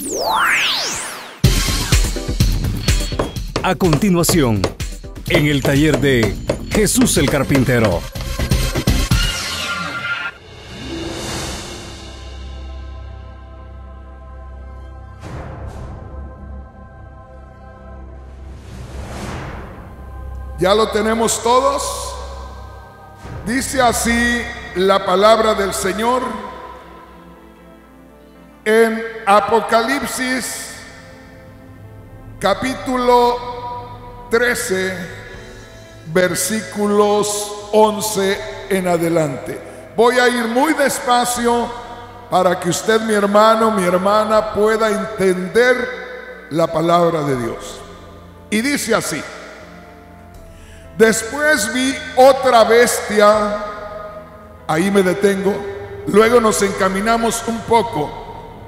A continuación, en el taller de Jesús el Carpintero. ¿Ya lo tenemos todos? Dice así la palabra del Señor en Apocalipsis capítulo 13, versículos 11 en adelante. Voy a ir muy despacio para que usted, mi hermano, mi hermana, pueda entender la palabra de Dios. Y dice así: después vi otra bestia, ahí me detengo, luego nos encaminamos un poco.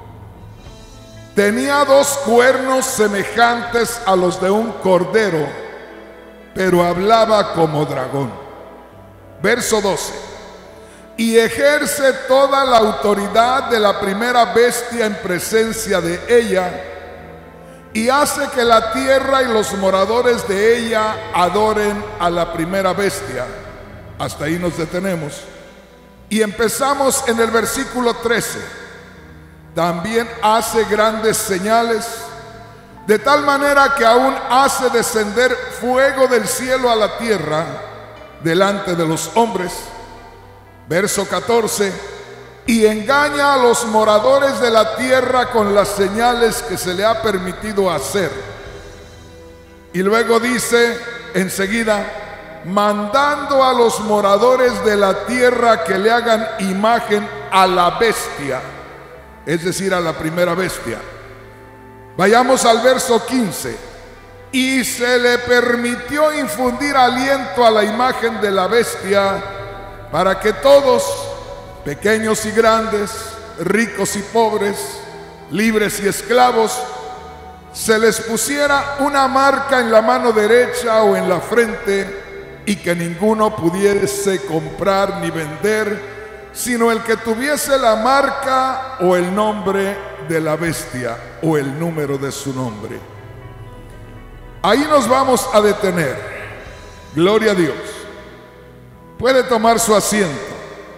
Tenía 2 cuernos semejantes a los de un cordero, pero hablaba como dragón. Verso 12. Y ejerce toda la autoridad de la primera bestia en presencia de ella, y hace que la tierra y los moradores de ella adoren a la primera bestia. Hasta ahí nos detenemos. Y empezamos en el versículo 13. También hace grandes señales, de tal manera que aún hace descender fuego del cielo a la tierra delante de los hombres. Verso 14. Y engaña a los moradores de la tierra con las señales que se le ha permitido hacer. Y luego dice enseguida: mandando a los moradores de la tierra que le hagan imagen a la bestia, es decir, a la primera bestia. Vayamos al verso 15. Y se le permitió infundir aliento a la imagen de la bestia, para que todos, pequeños y grandes, ricos y pobres, libres y esclavos, se les pusiera una marca en la mano derecha o en la frente, y que ninguno pudiese comprar ni vender, sino el que tuviese la marca o el nombre de la bestia o el número de su nombre. Ahí nos vamos a detener. Gloria a Dios. Puede tomar su asiento.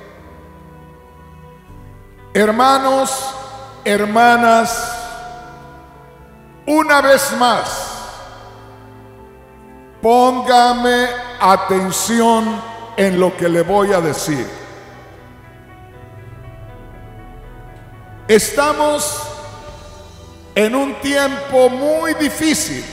Hermanos, hermanas, una vez más, póngame atención en lo que le voy a decir. Estamos en un tiempo muy difícil.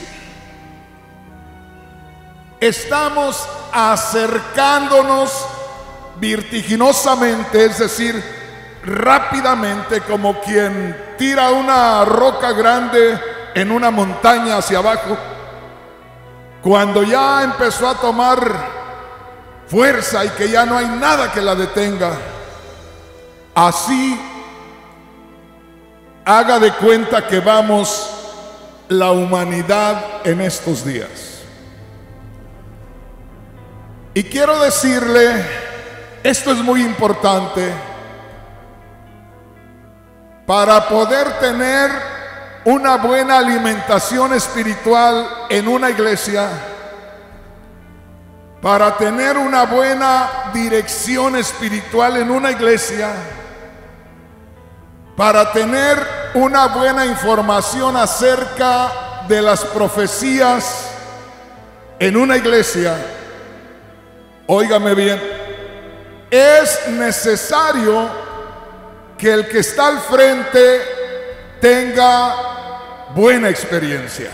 Estamos acercándonos vertiginosamente, es decir, rápidamente, como quien tira una roca grande en una montaña hacia abajo. Cuando ya empezó a tomar fuerza y que ya no hay nada que la detenga, así haga de cuenta que vamos la humanidad en estos días. Y quiero decirle, esto es muy importante, para poder tener una buena alimentación espiritual en una iglesia, para tener una buena dirección espiritual en una iglesia, para tener una buena información acerca de las profecías en una iglesia, óigame bien, es necesario que el que está al frente tenga buena experiencia,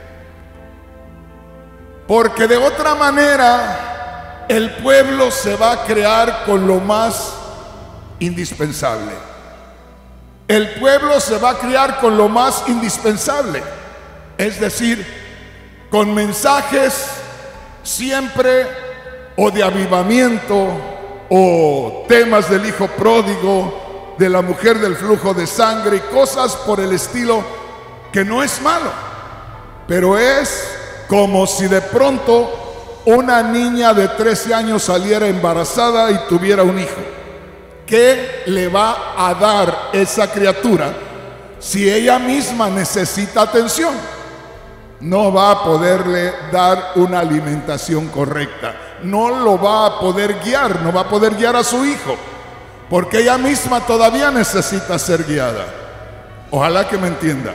porque de otra manera el pueblo se va a crear con lo más indispensable. El pueblo se va a criar con lo más indispensable, es decir, con mensajes siempre o de avivamiento, o temas del hijo pródigo, de la mujer del flujo de sangre y cosas por el estilo, que no es malo, pero es como si de pronto una niña de 13 años saliera embarazada y tuviera un hijo. ¿Qué le va a dar esa criatura si ella misma necesita atención, no va a poderle dar una alimentación correcta, no lo va a poder guiar, no va a poder guiar a su hijo, porque ella misma todavía necesita ser guiada. Ojalá que me entienda.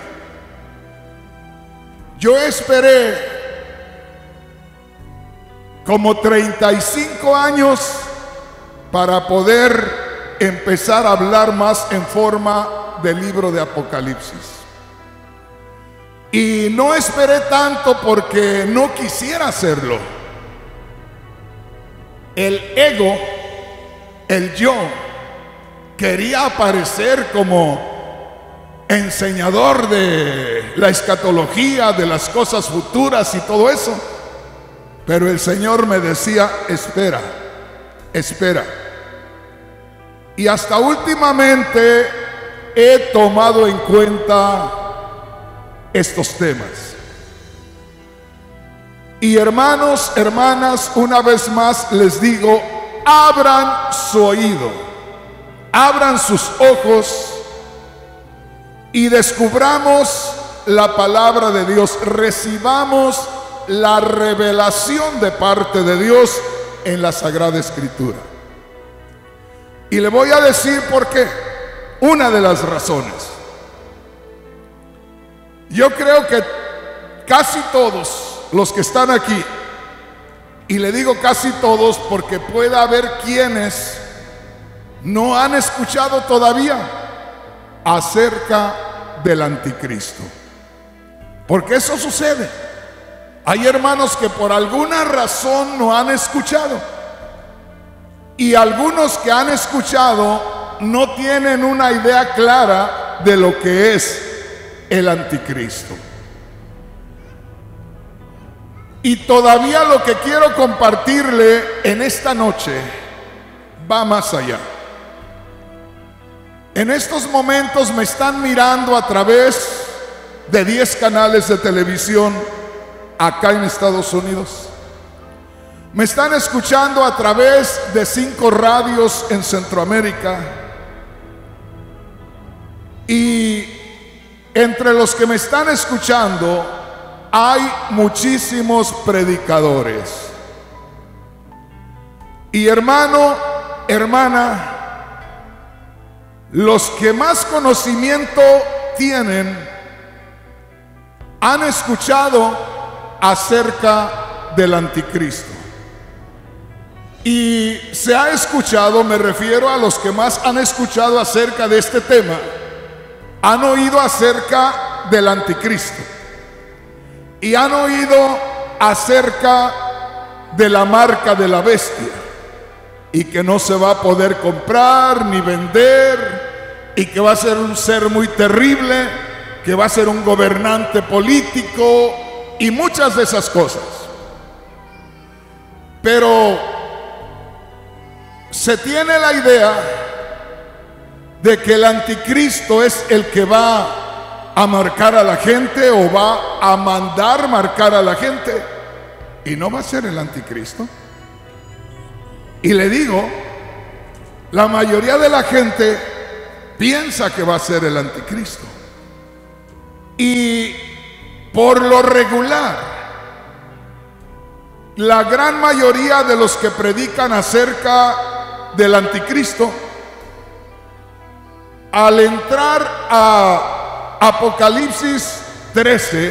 Yo esperé como 35 años para poder empezar a hablar más en forma del libro de Apocalipsis. Y no esperé tanto porque no quisiera hacerlo. El ego, el yo, quería aparecer como enseñador de la escatología, de las cosas futuras y todo eso. Pero el Señor me decía, espera, espera. Y hasta últimamente he tomado en cuenta estos temas. Y hermanos, hermanas, una vez más les digo, abran su oído, abran sus ojos y descubramos la palabra de Dios, recibamos la revelación de parte de Dios en la Sagrada Escritura. Y le voy a decir por qué. Una de las razones. Yo creo que casi todos los que están aquí, y le digo casi todos porque puede haber quienes no han escuchado todavía acerca del anticristo, porque eso sucede. Hay hermanos que por alguna razón no han escuchado, y algunos que han escuchado no tienen una idea clara de lo que es el anticristo. Y todavía lo que quiero compartirle en esta noche va más allá. En estos momentos me están mirando a través de 10 canales de televisión acá en Estados Unidos. Me están escuchando a través de 5 radios en Centroamérica. Y entre los que me están escuchando hay muchísimos predicadores. Y hermano, hermana, los que más conocimiento tienen han escuchado acerca del anticristo. Y se ha escuchado, me refiero a los que más han escuchado acerca de este tema, han oído acerca del anticristo y han oído acerca de la marca de la bestia, y que no se va a poder comprar ni vender, y que va a ser un ser muy terrible, que va a ser un gobernante político y muchas de esas cosas. Pero se tiene la idea de que el anticristo es el que va a marcar a la gente o va a mandar marcar a la gente, y no va a ser el anticristo. Y le digo, la mayoría de la gente piensa que va a ser el anticristo, y por lo regular la gran mayoría de los que predican acerca del anticristo, al entrar a Apocalipsis 13,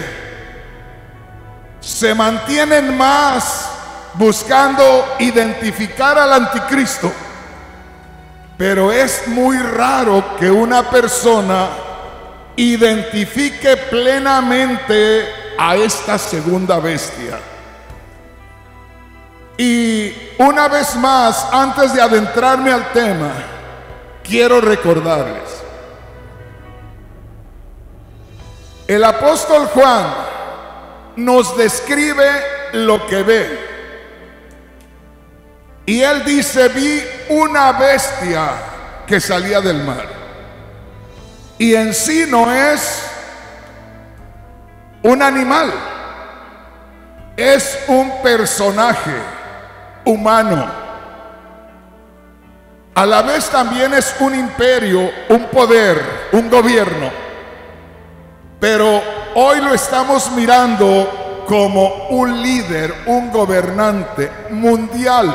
se mantienen más buscando identificar al anticristo. Pero es muy raro que una persona identifique plenamente a esta segunda bestia. Y una vez más, antes de adentrarme al tema, quiero recordarles, el apóstol Juan nos describe lo que ve. Y él dice: vi una bestia que salía del mar. Y en sí no es un animal, es un personaje humano. A la vez también es un imperio, un poder, un gobierno. pero hoy lo estamos mirando como un líder, un gobernante mundial.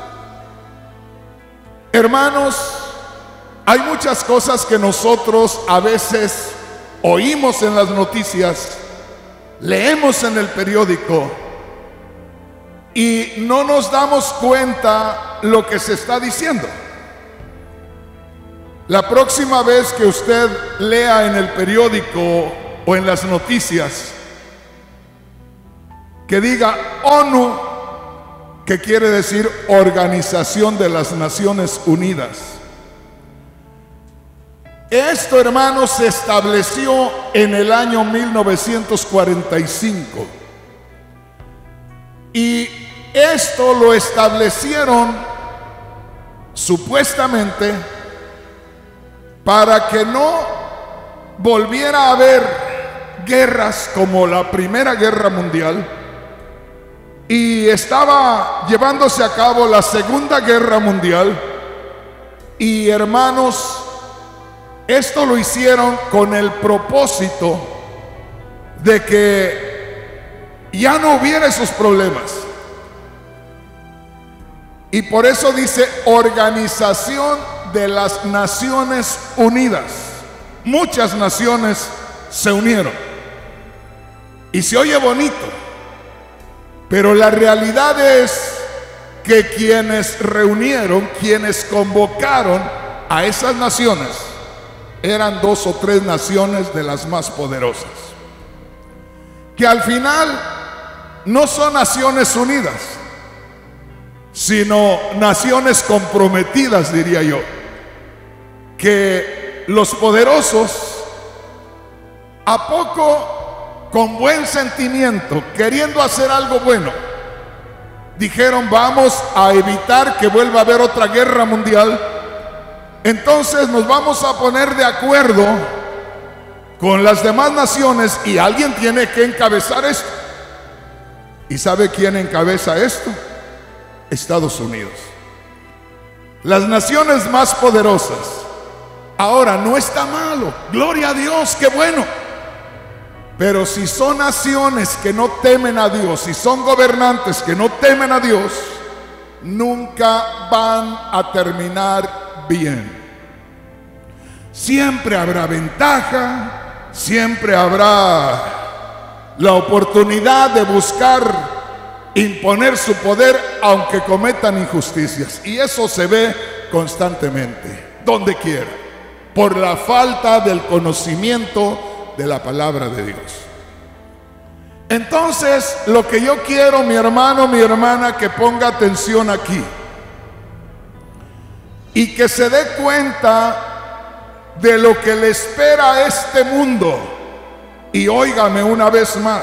Hermanos, hay muchas cosas que nosotros a veces oímos en las noticias, leemos en el periódico y no nos damos cuenta lo que se está diciendo. La próxima vez que usted lea en el periódico o en las noticias que diga ONU, que quiere decir Organización de las Naciones Unidas. Esto, hermanos, se estableció en el año 1945. Y esto lo establecieron supuestamente para que no volviera a haber guerras como la Primera Guerra Mundial, y estaba llevándose a cabo la Segunda Guerra Mundial. Y hermanos, esto lo hicieron con el propósito de que ya no hubiera esos problemas. Y por eso dice Organización de las Naciones Unidas. Muchas naciones se unieron y se oye bonito, pero la realidad es que quienes reunieron, quienes convocaron a esas naciones, eran 2 o 3 naciones de las más poderosas, que al final no son Naciones Unidas, sino naciones comprometidas, diría yo, que los poderosos, a poco, con buen sentimiento, queriendo hacer algo bueno, dijeron: vamos a evitar que vuelva a haber otra guerra mundial. Entonces nos vamos a poner de acuerdo con las demás naciones y alguien tiene que encabezar esto. ¿Y sabe quién encabeza esto? Estados Unidos. Las naciones más poderosas. Ahora, no está malo, gloria a Dios, qué bueno. Pero si son naciones que no temen a Dios, si son gobernantes que no temen a Dios, nunca van a terminar bien. Siempre habrá ventaja, siempre habrá la oportunidad de buscar imponer su poder, aunque cometan injusticias. Y eso se ve constantemente, donde quiera, por la falta del conocimiento de la palabra de Dios. Entonces, lo que yo quiero, mi hermano, mi hermana, que ponga atención aquí y que se dé cuenta de lo que le espera a este mundo. Y óigame una vez más,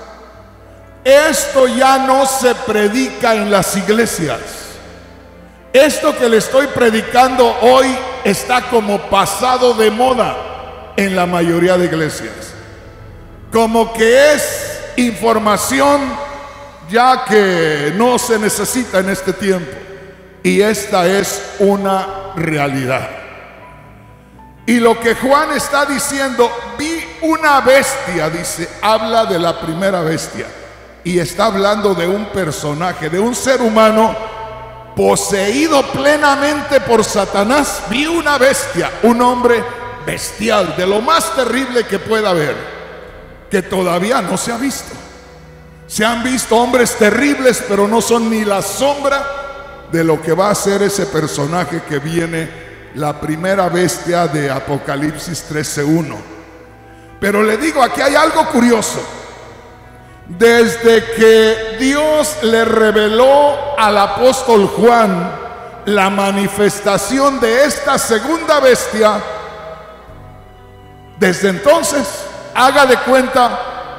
esto ya no se predica en las iglesias. Esto que le estoy predicando hoy está como pasado de moda en la mayoría de iglesias, como que es información ya que no se necesita en este tiempo. Y esta es una realidad. Y lo que Juan está diciendo, vi una bestia, dice, habla de la primera bestia, y está hablando de un personaje, de un ser humano poseído plenamente por Satanás. Vi una bestia, un hombre bestial, de lo más terrible que pueda haber, que todavía no se ha visto. Se han visto hombres terribles, pero no son ni la sombra de lo que va a ser ese personaje que viene, la primera bestia de Apocalipsis 13:1. Pero le digo, aquí hay algo curioso. Desde que Dios le reveló al apóstol Juan la manifestación de esta segunda bestia, desde entonces, haga de cuenta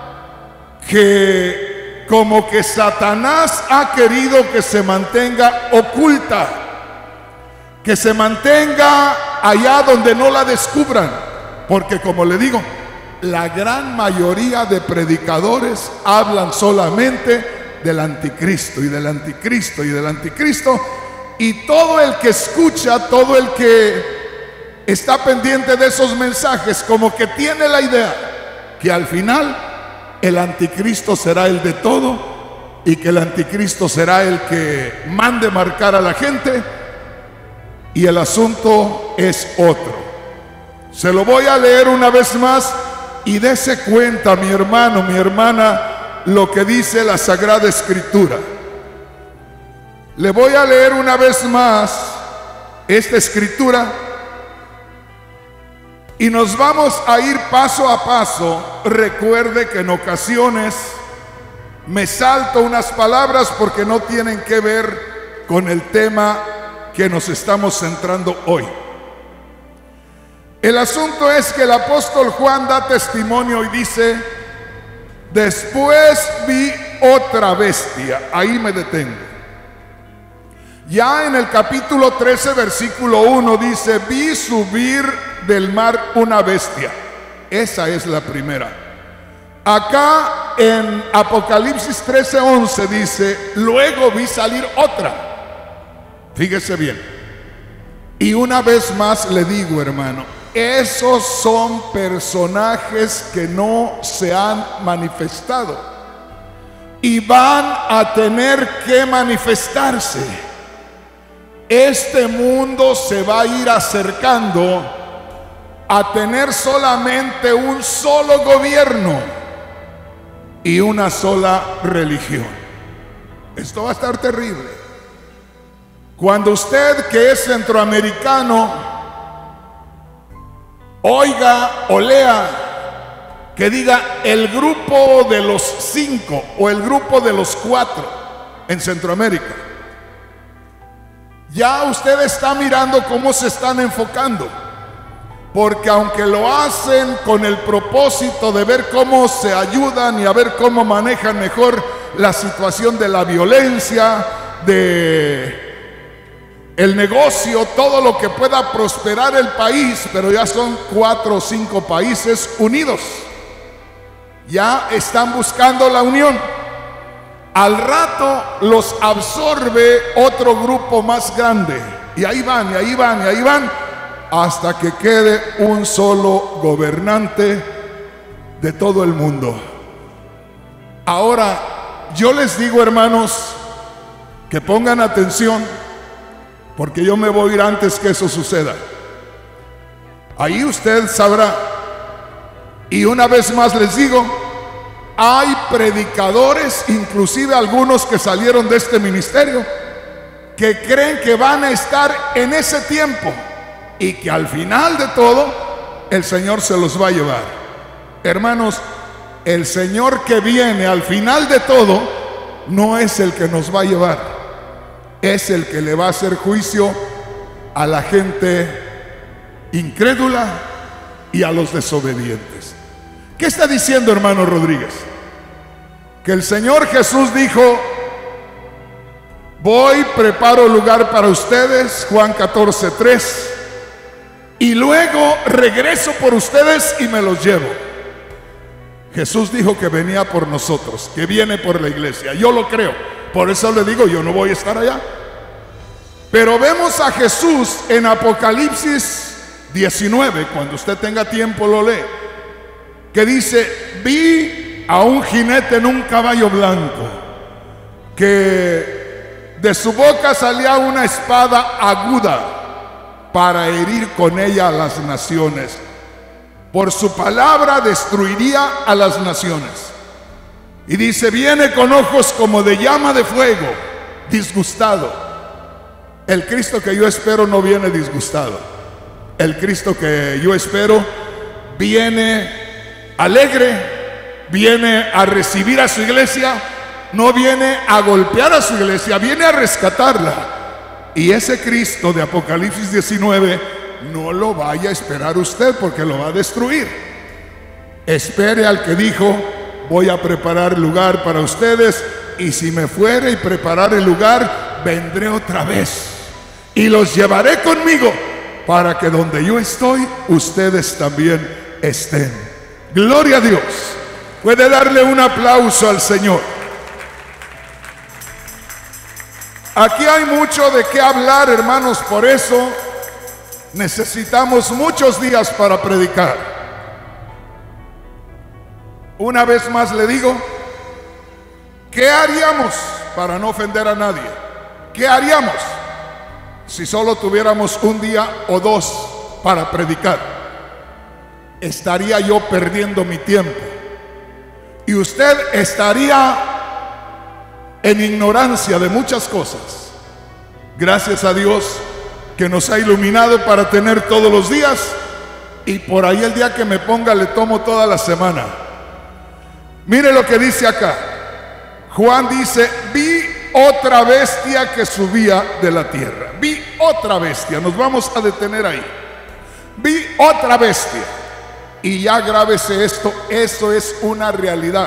que como que Satanás ha querido que se mantenga oculta, que se mantenga allá donde no la descubran, porque como le digo, la gran mayoría de predicadores hablan solamente del anticristo y del anticristo y del anticristo, y todo el que escucha, todo el que está pendiente de esos mensajes, como que tiene la idea que al final el anticristo será el de todo y que el anticristo será el que mande marcar a la gente, y el asunto es otro. Se lo voy a leer una vez más y dése cuenta, mi hermano, mi hermana, lo que dice la Sagrada Escritura. Le voy a leer una vez más esta escritura y nos vamos a ir paso a paso. Recuerde que en ocasiones me salto unas palabras porque no tienen que ver con el tema que nos estamos centrando hoy. El asunto es que el apóstol Juan da testimonio y dice: después vi otra bestia. Ahí me detengo. Ya en el capítulo 13, versículo 1 dice: vi subir del mar una bestia. Esa es la primera. Acá en Apocalipsis 13:11 dice: luego vi salir otra. Fíjese bien. Y una vez más le digo, hermano, esos son personajes que no se han manifestado y van a tener que manifestarse. Este mundo se va a ir acercando a tener solamente un solo gobierno y una sola religión. Esto va a estar terrible. Cuando usted, que es centroamericano, oiga o lea que diga el grupo de los 5 o el grupo de los 4 en Centroamérica, ya usted está mirando cómo se están enfocando, porque aunque lo hacen con el propósito de ver cómo se ayudan y a ver cómo manejan mejor la situación de la violencia, de el negocio, todo lo que pueda prosperar el país, pero ya son 4 o 5 países unidos, ya están buscando la unión. Al rato los absorbe otro grupo más grande, y ahí van, y ahí van, y ahí van, hasta que quede un solo gobernante de todo el mundo. Ahora, yo les digo, hermanos, que pongan atención, porque yo me voy a ir antes que eso suceda. Ahí usted sabrá. Y una vez más les digo, hay predicadores, inclusive algunos que salieron de este ministerio, que creen que van a estar en ese tiempo y que al final de todo el Señor se los va a llevar. Hermanos, el Señor que viene al final de todo no es el que nos va a llevar, es el que le va a hacer juicio a la gente incrédula y a los desobedientes. ¿Qué está diciendo, hermano Rodríguez? Que el Señor Jesús dijo: voy, preparo lugar para ustedes, Juan 14:3, y luego regreso por ustedes y me los llevo. Jesús dijo que venía por nosotros, que viene por la iglesia. Yo lo creo, por eso le digo, yo no voy a estar allá. Pero vemos a Jesús en Apocalipsis 19, cuando usted tenga tiempo lo lee, que dice: vi a un jinete en un caballo blanco, que de su boca salía una espada aguda para herir con ella a las naciones. Por su palabra destruiría a las naciones. Y dice: viene con ojos como de llama de fuego, disgustado. El Cristo que yo espero no viene disgustado. El Cristo que yo espero viene alegre, viene a recibir a su iglesia, no viene a golpear a su iglesia, viene a rescatarla. Y ese Cristo de Apocalipsis 19 no lo vaya a esperar usted, porque lo va a destruir. Espere al que dijo: voy a preparar lugar para ustedes, y si me fuere y preparar el lugar, vendré otra vez y los llevaré conmigo, para que donde yo estoy, ustedes también estén. Gloria a Dios. Puede darle un aplauso al Señor. Aquí hay mucho de qué hablar, hermanos, por eso necesitamos muchos días para predicar. Una vez más le digo, ¿qué haríamos para no ofender a nadie? ¿Qué haríamos si solo tuviéramos un día o dos para predicar? Estaría yo perdiendo mi tiempo y usted estaría en ignorancia de muchas cosas. Gracias a Dios que nos ha iluminado para tener todos los días, y por ahí el día que me ponga le tomo toda la semana. Mire lo que dice acá. Juan dice, vi otra bestia que subía de la tierra. Vi otra bestia, nos vamos a detener ahí. Vi otra bestia. Y ya grábese esto, eso es una realidad.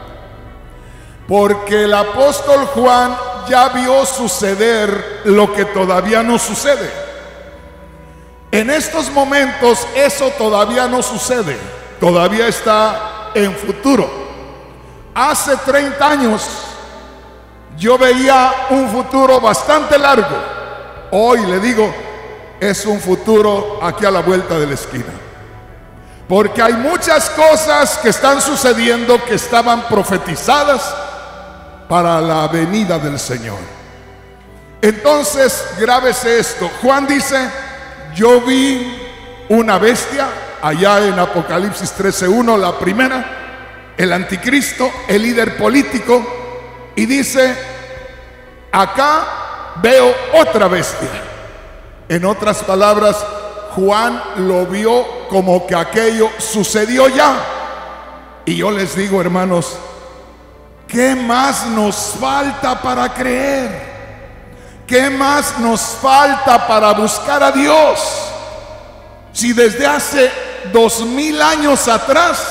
Porque el apóstol Juan ya vio suceder lo que todavía no sucede. En estos momentos eso todavía no sucede, todavía está en futuro. Hace 30 años yo veía un futuro bastante largo. Hoy le digo, es un futuro aquí a la vuelta de la esquina. Porque hay muchas cosas que están sucediendo que estaban profetizadas para la venida del Señor. Entonces, grábese esto. Juan dice, yo vi una bestia, allá en Apocalipsis 13:1, la primera, el anticristo, el líder político, y dice, acá veo otra bestia. En otras palabras, Juan lo vio como que aquello sucedió ya. Y yo les digo, hermanos, ¿qué más nos falta para creer? ¿Qué más nos falta para buscar a Dios? Si desde hace 2000 años atrás,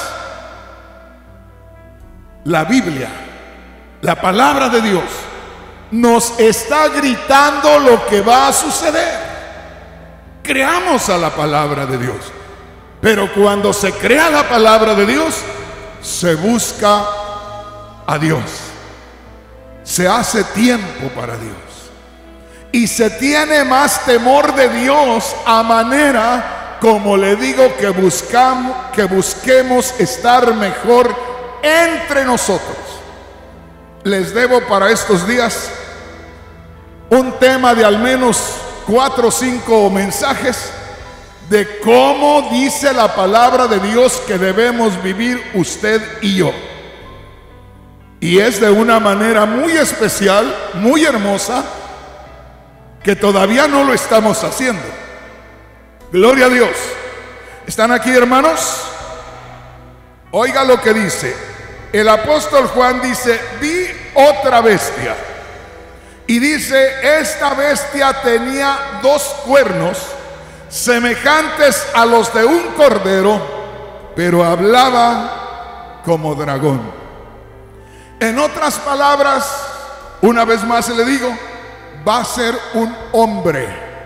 la Biblia, la palabra de Dios, nos está gritando lo que va a suceder. Creamos a la palabra de Dios. Pero cuando se crea la palabra de Dios, se busca a Dios. Se hace tiempo para Dios. Y se tiene más temor de Dios, a manera, como le digo, que busquemos estar mejor entre nosotros. Les debo para estos días un tema de al menos 4 o 5 mensajes de cómo dice la palabra de Dios que debemos vivir usted y yo. Y es de una manera muy especial, muy hermosa, que todavía no lo estamos haciendo. Gloria a Dios. ¿Están aquí, hermanos? Oiga lo que dice. El apóstol Juan dice, vi otra bestia. Y dice, esta bestia tenía 2 cuernos semejantes a los de un cordero, pero hablaba como dragón. En otras palabras, una vez más le digo, va a ser un hombre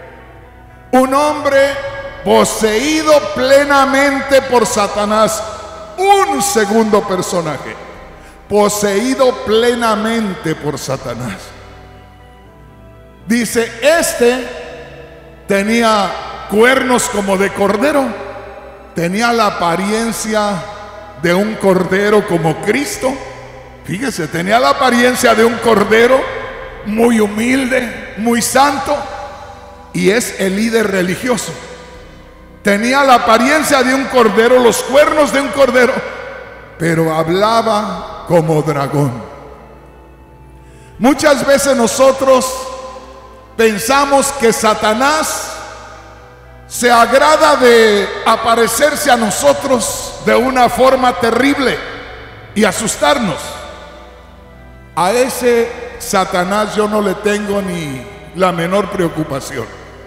poseído plenamente por Satanás. Un segundo personaje, poseído plenamente por Satanás. Dice, tenía cuernos como de cordero, tenía la apariencia de un cordero como Cristo. Fíjese, tenía la apariencia de un cordero, muy humilde, muy santo, y es el líder religioso. Tenía la apariencia de un cordero, los cuernos de un cordero, pero hablaba como dragón. Muchas veces nosotros pensamos que Satanás se agrada de aparecerse a nosotros de una forma terrible y asustarnos. A ese Satanás yo no le tengo ni la menor preocupación.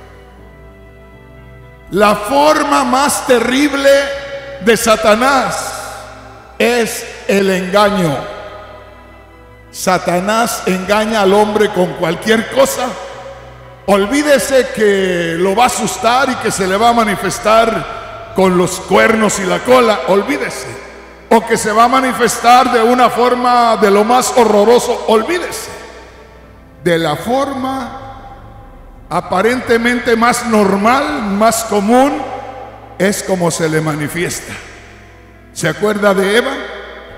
La forma más terrible de Satanás es el engaño. Satanás engaña al hombre con cualquier cosa. Olvídese que lo va a asustar y que se le va a manifestar con los cuernos y la cola. Olvídese. O que se va a manifestar de una forma de lo más horroroso. Olvídese. De la forma aparentemente más normal, más común, es como se le manifiesta. ¿Se acuerda de Eva?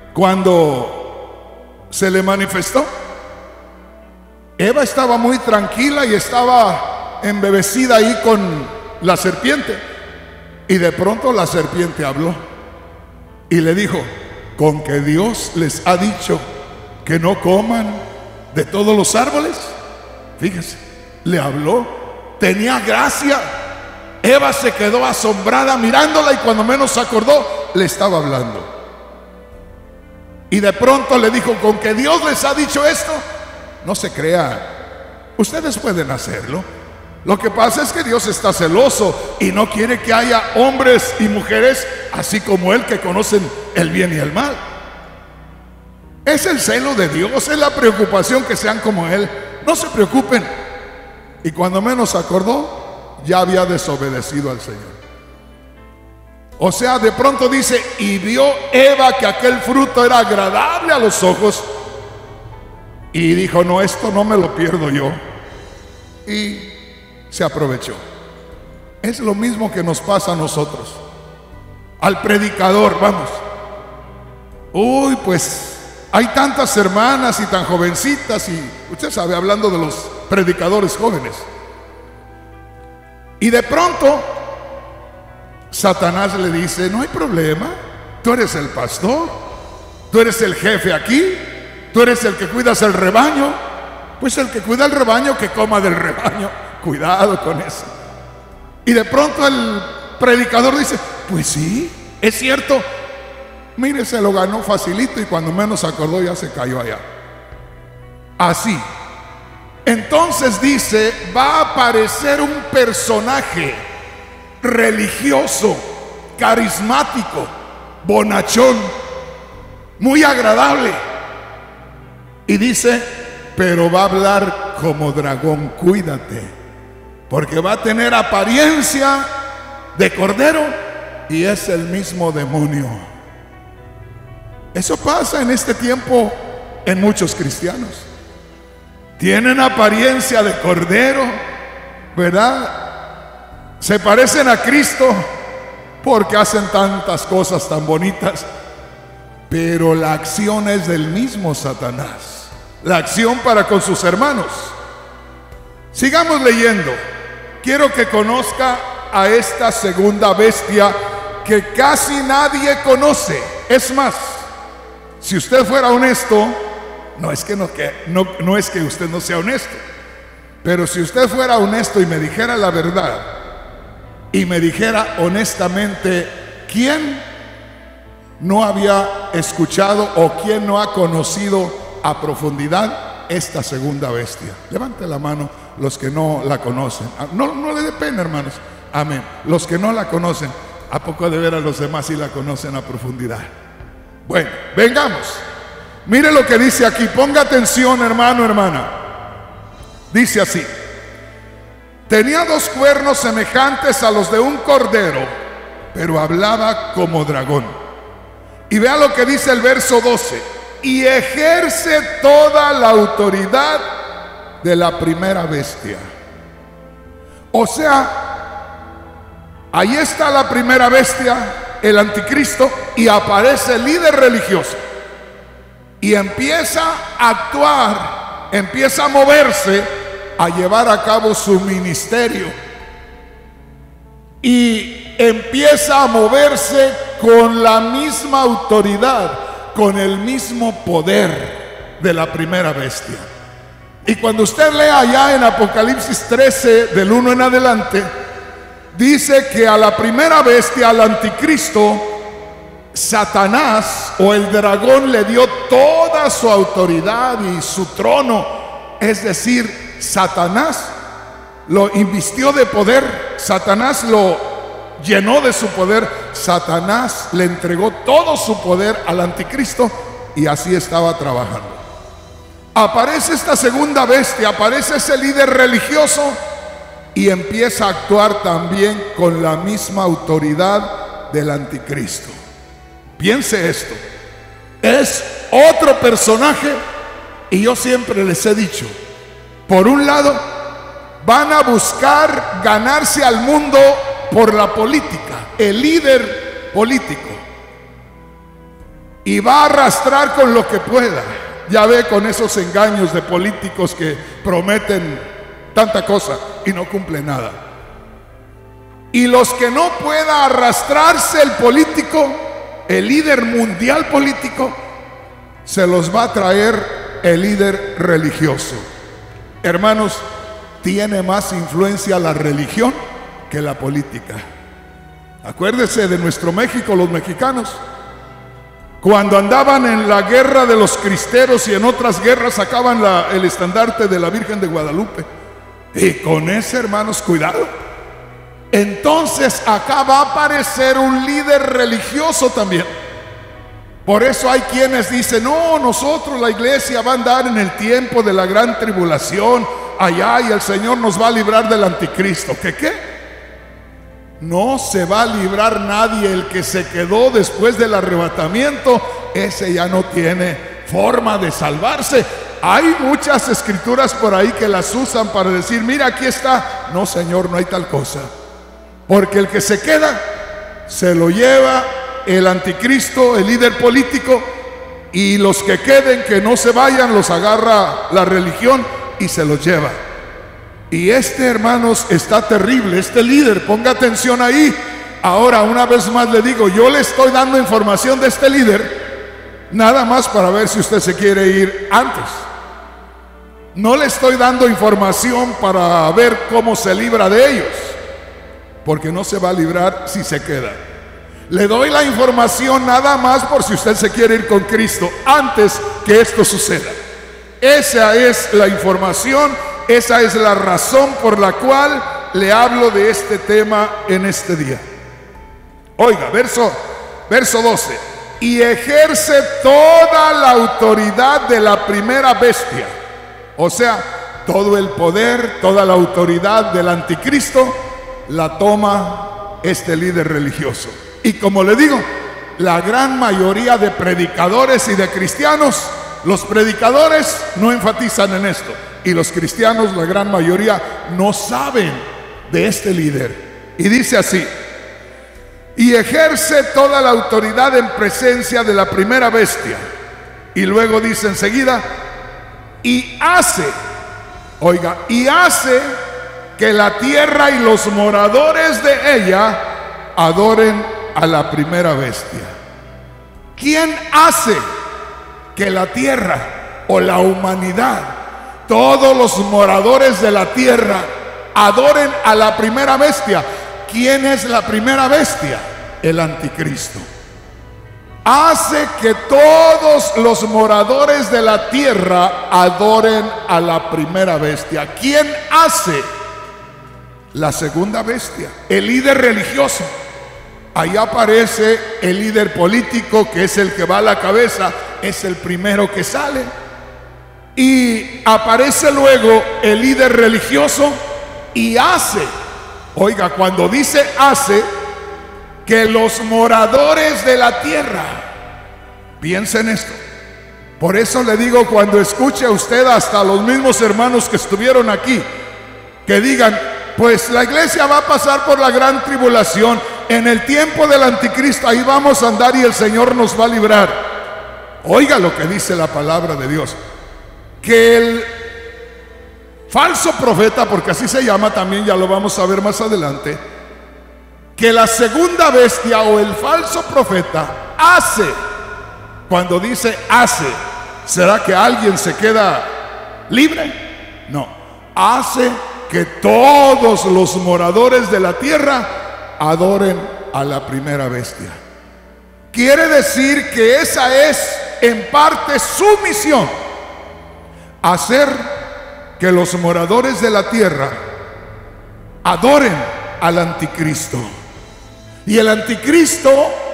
cuando se le manifestó, Eva estaba muy tranquila y estaba embebecida ahí con la serpiente. Y de pronto la serpiente habló y le dijo: ¿con que Dios les ha dicho que no coman de todos los árboles? Fíjese, le habló, tenía gracia. Eva se quedó asombrada mirándola y cuando menos se acordó, le estaba hablando. Y de pronto le dijo: ¿con que Dios les ha dicho esto? No se crea, ustedes pueden hacerlo. Lo que pasa es que Dios está celoso y no quiere que haya hombres y mujeres así como Él, que conocen el bien y el mal. Es el celo de Dios, es la preocupación que sean como Él. No se preocupen. Y cuando menos acordó, ya había desobedecido al Señor. O sea, de pronto dice: y vio Eva que aquel fruto era agradable a los ojos, y dijo: no, esto no me lo pierdo yo. Y se aprovechó. Es lo mismo que nos pasa a nosotros. Al predicador, vamos: uy, pues hay tantas hermanas y tan jovencitas, y usted sabe, hablando de los predicadores jóvenes. Y de pronto Satanás le dice: no hay problema, tú eres el pastor, tú eres el jefe aquí, tú eres el que cuidas el rebaño. Pues el que cuida el rebaño, que coma del rebaño. Cuidado con eso. Y de pronto el predicador dice: pues sí, es cierto. Mire, se lo ganó facilito y cuando menos acordó ya se cayó allá. Así. Entonces dice: va a aparecer un personaje religioso, carismático, bonachón, muy agradable. Y dice: pero va a hablar como dragón, cuídate, porque va a tener apariencia de cordero y es el mismo demonio. Eso pasa en este tiempo en muchos cristianos. Tienen apariencia de cordero, ¿verdad? Se parecen a Cristo porque hacen tantas cosas tan bonitas, pero la acción es del mismo Satanás. La acción para con sus hermanos. Sigamos leyendo. Quiero que conozca a esta segunda bestia que casi nadie conoce. Es más, si usted fuera honesto, no es que usted no sea honesto, pero si usted fuera honesto y me dijera la verdad, y me dijera honestamente, ¿quién no había escuchado o quién no ha conocido a profundidad esta segunda bestia? Levante la mano los que no la conocen. No le dé pena, hermanos. Amén. Los que no la conocen, ¿a poco de ver a los demás si la conocen a profundidad? Bueno, vengamos. Mire lo que dice aquí. Ponga atención, hermano, hermana. Dice así: tenía 2 cuernos semejantes a los de un cordero, pero hablaba como dragón. Y vea lo que dice el verso 12: y ejerce toda la autoridad de la primera bestia. O sea, ahí está la primera bestia, el anticristo, y aparece el líder religioso y empieza a actuar, empieza a moverse, a llevar a cabo su ministerio, y empieza a moverse con la misma autoridad, con el mismo poder de la primera bestia. Y cuando usted lea allá en Apocalipsis 13, del 1 en adelante, dice que a la primera bestia, al anticristo, Satanás o el dragón le dio toda su autoridad y su trono. Es decir, Satanás lo invistió de poder, Satanás lo llenó de su poder, Satanás le entregó todo su poder al anticristo, y así estaba trabajando. Aparece esta segunda bestia, aparece ese líder religioso y empieza a actuar también con la misma autoridad del anticristo. Piense esto, es otro personaje, y yo siempre les he dicho, por un lado, van a buscar ganarse al mundo por la política, el líder político. y va a arrastrar con lo que pueda. Ya ve, con esos engaños de políticos que prometen tanta cosa y no cumplen nada. Y los que no pueda arrastrarse el político, el líder mundial político, se los va a traer el líder religioso. Hermanos, tiene más influencia la religión que la política. Acuérdese de nuestro México, los mexicanos, cuando andaban en la guerra de los cristeros y en otras guerras sacaban el estandarte de la Virgen de Guadalupe. Y con ese, hermanos, cuidado. Entonces acá va a aparecer un líder religioso también. Por eso hay quienes dicen: no, nosotros, la iglesia, va a andar en el tiempo de la gran tribulación allá y el Señor nos va a librar del anticristo. ¿Qué? No se va a librar nadie. El que se quedó después del arrebatamiento, ese ya no tiene forma de salvarse. Hay muchas escrituras por ahí que las usan para decir: mira, aquí está. No, Señor, no hay tal cosa. Porque el que se queda, se lo lleva el anticristo, el líder político, y los que queden, que no se vayan, los agarra la religión y se los lleva. Y hermanos, está terrible, este líder, ponga atención ahí. Ahora, una vez más le digo, yo le estoy dando información de este líder, nada más para ver si usted se quiere ir antes. No le estoy dando información para ver cómo se libra de ellos, porque no se va a librar si se queda. Le doy la información nada más por si usted se quiere ir con Cristo antes que esto suceda. Esa es la información, esa es la razón por la cual le hablo de este tema en este día. Oiga, verso 12. Y ejerce toda la autoridad de la primera bestia. O sea, todo el poder, toda la autoridad del anticristo la toma este líder religioso. Y como le digo, la gran mayoría de predicadores y de cristianos, los predicadores no enfatizan en esto, y los cristianos, la gran mayoría, no saben de este líder. Y dice así: y ejerce toda la autoridad en presencia de la primera bestia. Y luego dice enseguida: y hace, oiga, y hace que la tierra y los moradores de ella adoren a la primera bestia. ¿Quién hace que la tierra o la humanidad, todos los moradores de la tierra, adoren a la primera bestia? ¿Quién es la primera bestia? El anticristo. Hace que todos los moradores de la tierra adoren a la primera bestia. ¿Quién hace? La segunda bestia, el líder religioso. Ahí aparece el líder político, que es el que va a la cabeza, es el primero que sale. Y aparece luego el líder religioso y hace, oiga, cuando dice hace, que los moradores de la tierra, piensen esto. Por eso le digo, cuando escuche a usted hasta los mismos hermanos que estuvieron aquí, que digan: pues la iglesia va a pasar por la gran tribulación, en el tiempo del anticristo, ahí vamos a andar y el Señor nos va a librar. Oiga lo que dice la palabra de Dios: que el falso profeta, porque así se llama también, ya lo vamos a ver más adelante, que la segunda bestia o el falso profeta hace. Cuando dice hace, ¿será que alguien se queda libre? No, hace que todos los moradores de la tierra adoren a la primera bestia. Quiere decir que esa es en parte su misión: hacer que los moradores de la tierra adoren al anticristo. Y el anticristo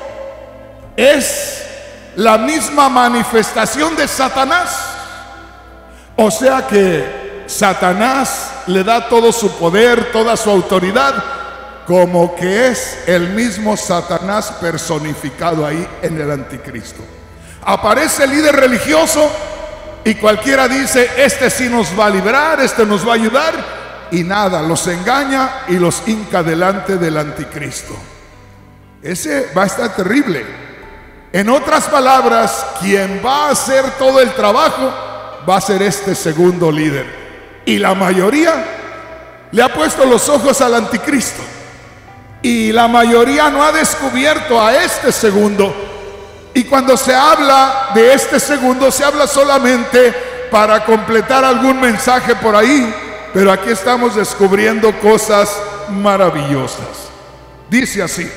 es la misma manifestación de Satanás. O sea que Satanás le da todo su poder, toda su autoridad, como que es el mismo Satanás personificado ahí en el anticristo. Aparece el líder religioso y cualquiera dice: este sí nos va a librar, este nos va a ayudar, y nada, los engaña y los hinca delante del anticristo. Ese va a estar terrible. En otras palabras, quien va a hacer todo el trabajo va a ser este segundo líder. Y la mayoría le ha puesto los ojos al anticristo. Y la mayoría no ha descubierto a este segundo. Y cuando se habla de este segundo, se habla solamente para completar algún mensaje por ahí. Pero aquí estamos descubriendo cosas maravillosas. Dice así,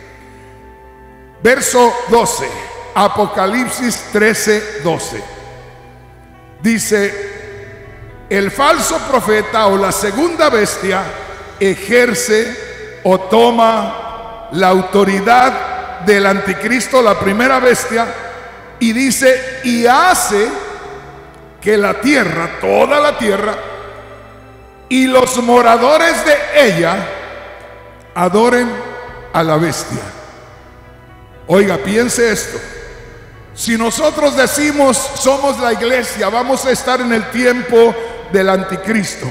verso 12, Apocalipsis 13, 12. Dice, el falso profeta o la segunda bestia ejerce o toma la autoridad del anticristo, la primera bestia, y dice, y hace que la tierra, toda la tierra, y los moradores de ella adoren a la bestia. Oiga, piense esto. Si nosotros decimos somos la iglesia, vamos a estar en el tiempo del anticristo.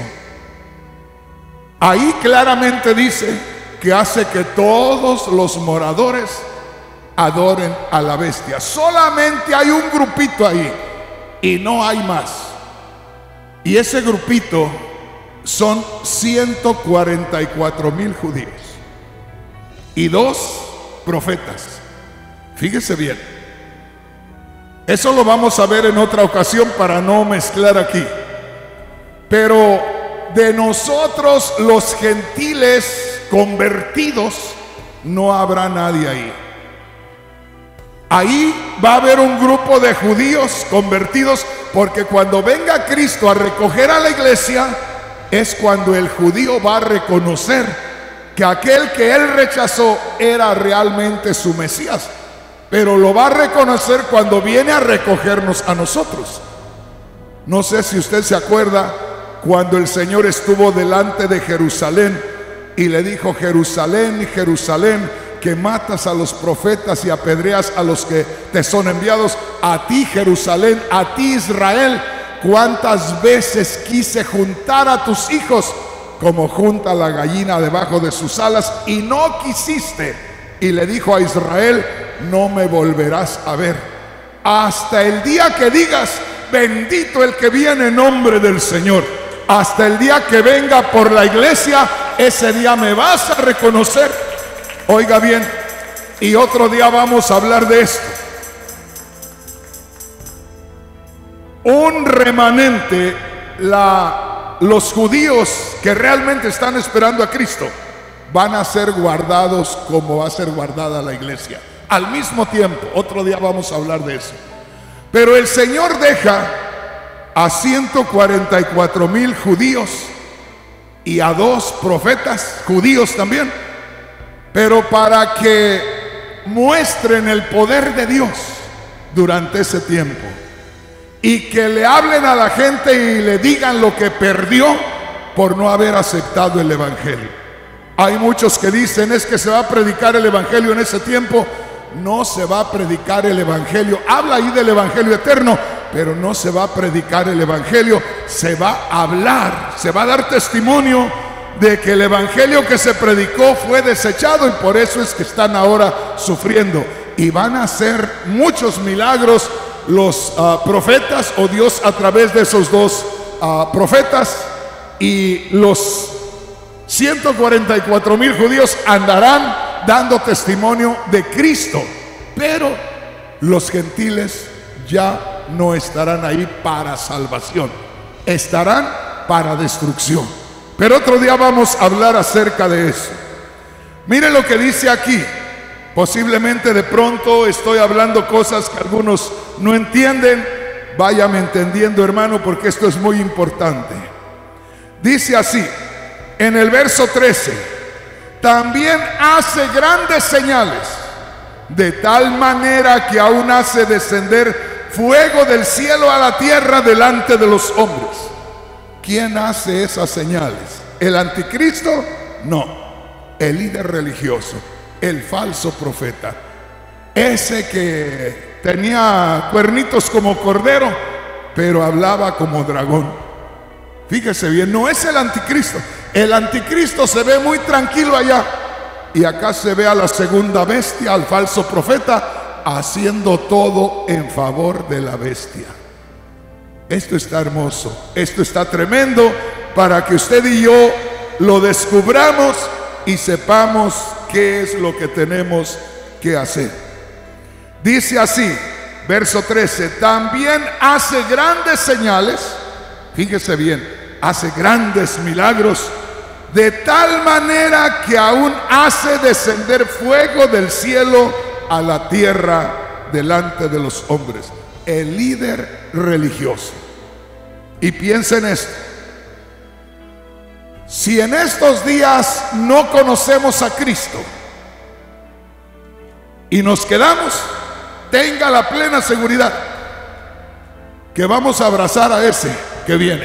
Ahí claramente dice que hace que todos los moradores adoren a la bestia. Solamente hay un grupito ahí y no hay más. Y ese grupito son 144,000 judíos y 2 profetas. Fíjese bien. Eso lo vamos a ver en otra ocasión para no mezclar aquí. Pero de nosotros los gentiles convertidos no habrá nadie ahí. Ahí va a haber un grupo de judíos convertidos, porque cuando venga Cristo a recoger a la iglesia, es cuando el judío va a reconocer que aquel que él rechazó era realmente su Mesías. Pero lo va a reconocer cuando viene a recogernos a nosotros. No sé si usted se acuerda cuando el Señor estuvo delante de Jerusalén y le dijo: Jerusalén, Jerusalén, que matas a los profetas y apedreas a los que te son enviados. A ti, Jerusalén, a ti, Israel, cuántas veces quise juntar a tus hijos como junta la gallina debajo de sus alas, y no quisiste. Y le dijo a Israel: no me volverás a ver hasta el día que digas: bendito el que viene en nombre del Señor. Hasta el día que venga por la iglesia, ese día me vas a reconocer. Oiga bien, y otro día vamos a hablar de esto. Un remanente, los judíos que realmente están esperando a Cristo, van a ser guardados como va a ser guardada la iglesia. Al mismo tiempo, otro día vamos a hablar de eso. Pero el Señor deja a 144,000 judíos y a 2 profetas judíos también, pero para que muestren el poder de Dios durante ese tiempo y que le hablen a la gente y le digan lo que perdió por no haber aceptado el evangelio. Hay muchos que dicen: es que se va a predicar el evangelio en ese tiempo. No se va a predicar el evangelio. Habla ahí del evangelio eterno, pero no se va a predicar el evangelio. Se va a hablar, se va a dar testimonio de que el evangelio que se predicó fue desechado, y por eso es que están ahora sufriendo. Y van a hacer muchos milagros los profetas, o Dios a través de esos 2 profetas, y los 144,000 judíos andarán dando testimonio de Cristo. Pero los gentiles ya no estarán ahí para salvación, estarán para destrucción. Pero otro día vamos a hablar acerca de eso. Mire lo que dice aquí. Posiblemente de pronto estoy hablando cosas que algunos no entienden. Váyame entendiendo, hermano, porque esto es muy importante. Dice así en el verso 13: también hace grandes señales, de tal manera que aún hace descender fuego del cielo a la tierra delante de los hombres. ¿Quién hace esas señales? ¿El anticristo? No, el líder religioso, el falso profeta, ese que tenía cuernitos como cordero, pero hablaba como dragón. Fíjese bien, no es el anticristo. El anticristo se ve muy tranquilo allá, y acá se ve a la segunda bestia, al falso profeta, haciendo todo en favor de la bestia. Esto está hermoso, esto está tremendo, para que usted y yo lo descubramos y sepamos qué es lo que tenemos que hacer. Dice así, verso 13, también hace grandes señales, fíjese bien, hace grandes milagros, de tal manera que aún hace descender fuego del cielo a la tierra delante de los hombres. El líder religioso. Y piensa en esto: si en estos días no conocemos a Cristo y nos quedamos, tenga la plena seguridad que vamos a abrazar a ese que viene,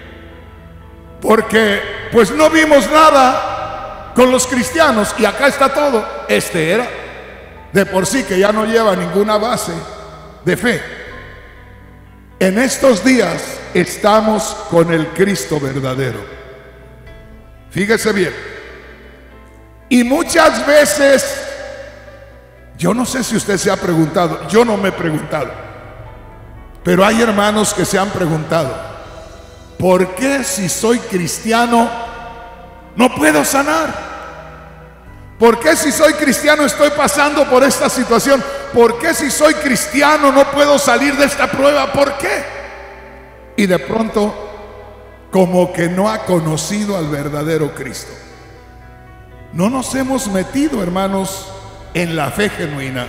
porque pues no vimos nada con los cristianos y acá está todo. Este era de por sí que ya no lleva ninguna base de fe. En estos días estamos con el Cristo verdadero. Fíjese bien. Y muchas veces, yo no sé si usted se ha preguntado, yo no me he preguntado, pero hay hermanos que se han preguntado: ¿por qué si soy cristiano no puedo sanar? ¿Por qué si soy cristiano estoy pasando por esta situación? ¿Por qué si soy cristiano no puedo salir de esta prueba? ¿Por qué? Y de pronto, como que no ha conocido al verdadero Cristo. No nos hemos metido, hermanos, en la fe genuina.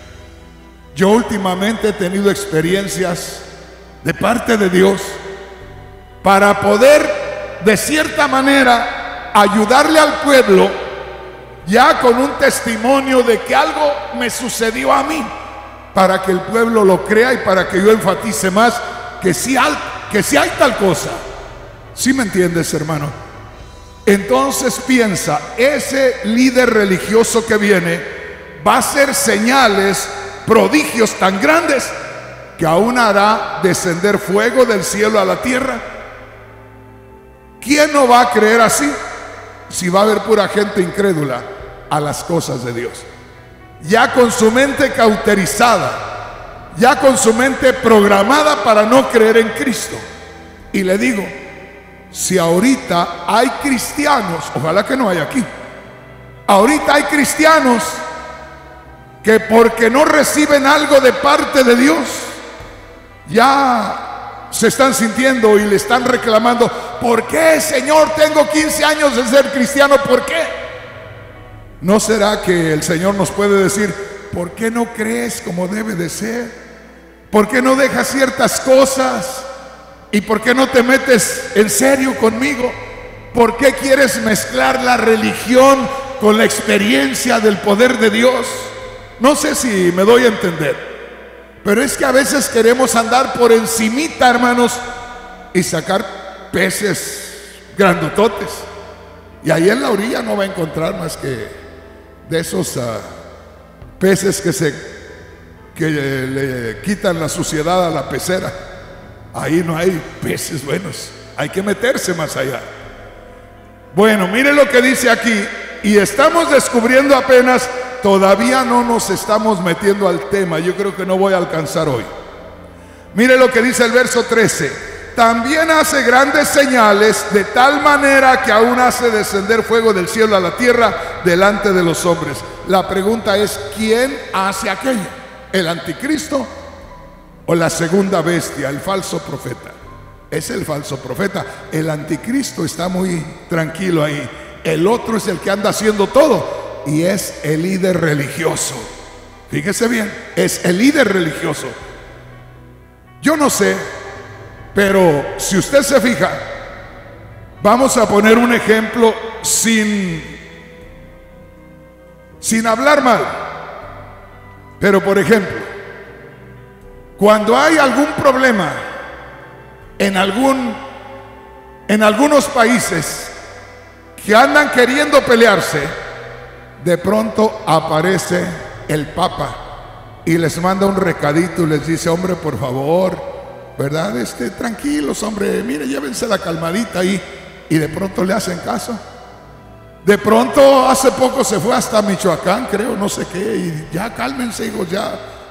Yo últimamente he tenido experiencias de parte de Dios para poder, de cierta manera, ayudarle al pueblo, ya con un testimonio de que algo me sucedió a mí, para que el pueblo lo crea y para que yo enfatice más que sí hay tal cosa. ¿Sí me entiendes, hermano? Entonces piensa, ese líder religioso que viene va a hacer señales, prodigios tan grandes que aún hará descender fuego del cielo a la tierra. ¿Quién no va a creer así? Si va a haber pura gente incrédula a las cosas de Dios, ya con su mente cauterizada, ya con su mente programada para no creer en Cristo. Y le digo, si ahorita hay cristianos, ojalá que no hay aquí, ahorita hay cristianos que porque no reciben algo de parte de Dios, ya se están sintiendo y le están reclamando: ¿por qué, Señor? Tengo 15 años de ser cristiano, ¿por qué? ¿No será que el Señor nos puede decir: ¿por qué no crees como debe de ser? ¿Por qué no dejas ciertas cosas? ¿Y por qué no te metes en serio conmigo? ¿Por qué quieres mezclar la religión con la experiencia del poder de Dios? No sé si me doy a entender, pero es que a veces queremos andar por encimita, hermanos, y sacar peces grandototes, y ahí en la orilla no va a encontrar más que de esos peces que le quitan la suciedad a la pecera. Ahí no hay peces buenos, hay que meterse más allá. Bueno, mire lo que dice aquí, y estamos descubriendo apenas, todavía no nos estamos metiendo al tema, yo creo que no voy a alcanzar hoy. Mire lo que dice el verso 13: también hace grandes señales, de tal manera que aún hace descender fuego del cielo a la tierra delante de los hombres. La pregunta es: ¿quién hace aquello? ¿El anticristo o la segunda bestia, el falso profeta? Es el falso profeta. El anticristo está muy tranquilo ahí. El otro es el que anda haciendo todo, y es el líder religioso. Fíjese bien, es el líder religioso. Yo no sé, pero si usted se fija, vamos a poner un ejemplo sin hablar mal. Pero por ejemplo, cuando hay algún problema en algunos países que andan queriendo pelearse, de pronto aparece el Papa y les manda un recadito y les dice: hombre, por favor, ¿verdad? Tranquilos, hombre, mire, llévense la calmadita ahí. Y de pronto le hacen caso. De pronto hace poco se fue hasta Michoacán, creo, no sé qué, y ya cálmense, hijos, ya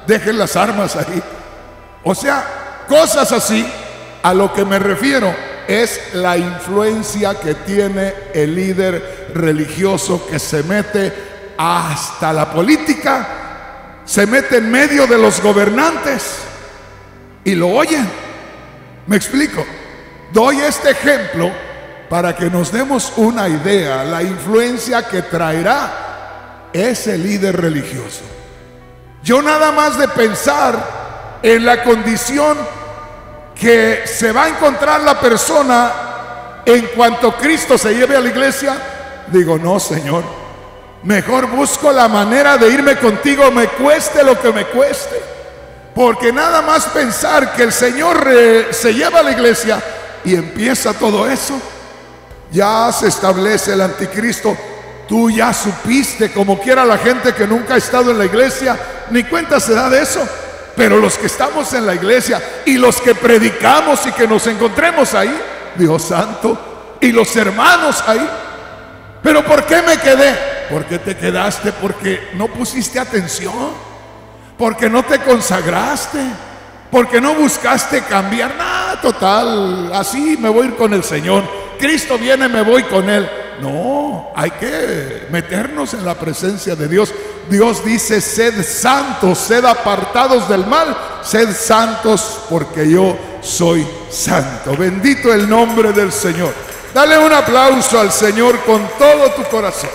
dejen las armas ahí. O sea, cosas así. A lo que me refiero es la influencia que tiene el líder religioso, que se mete hasta la política, se mete en medio de los gobernantes y lo oyen. ¿Me explico? Doy este ejemplo para que nos demos una idea, la influencia que traerá ese líder religioso. Yo nada más de pensar en la condición que se va a encontrar la persona en cuanto Cristo se lleve a la iglesia, digo, no, Señor, mejor busco la manera de irme contigo, me cueste lo que me cueste. Porque nada más pensar que el Señor se lleva a la iglesia y empieza todo eso, ya se establece el anticristo. Tú ya supiste, como quiera la gente que nunca ha estado en la iglesia, ni cuenta se da de eso. Pero los que estamos en la iglesia y los que predicamos y que nos encontremos ahí, Dios santo, y los hermanos ahí. ¿Pero por qué me quedé? ¿Por qué te quedaste? Porque no pusiste atención, porque no te consagraste, porque no buscaste cambiar. Nada, total, así me voy a ir con el Señor. Cristo viene, me voy con Él. No, hay que meternos en la presencia de Dios. Dios dice, sed santos, sed apartados del mal, sed santos porque yo soy santo. Bendito el nombre del Señor. Dale un aplauso al Señor con todo tu corazón.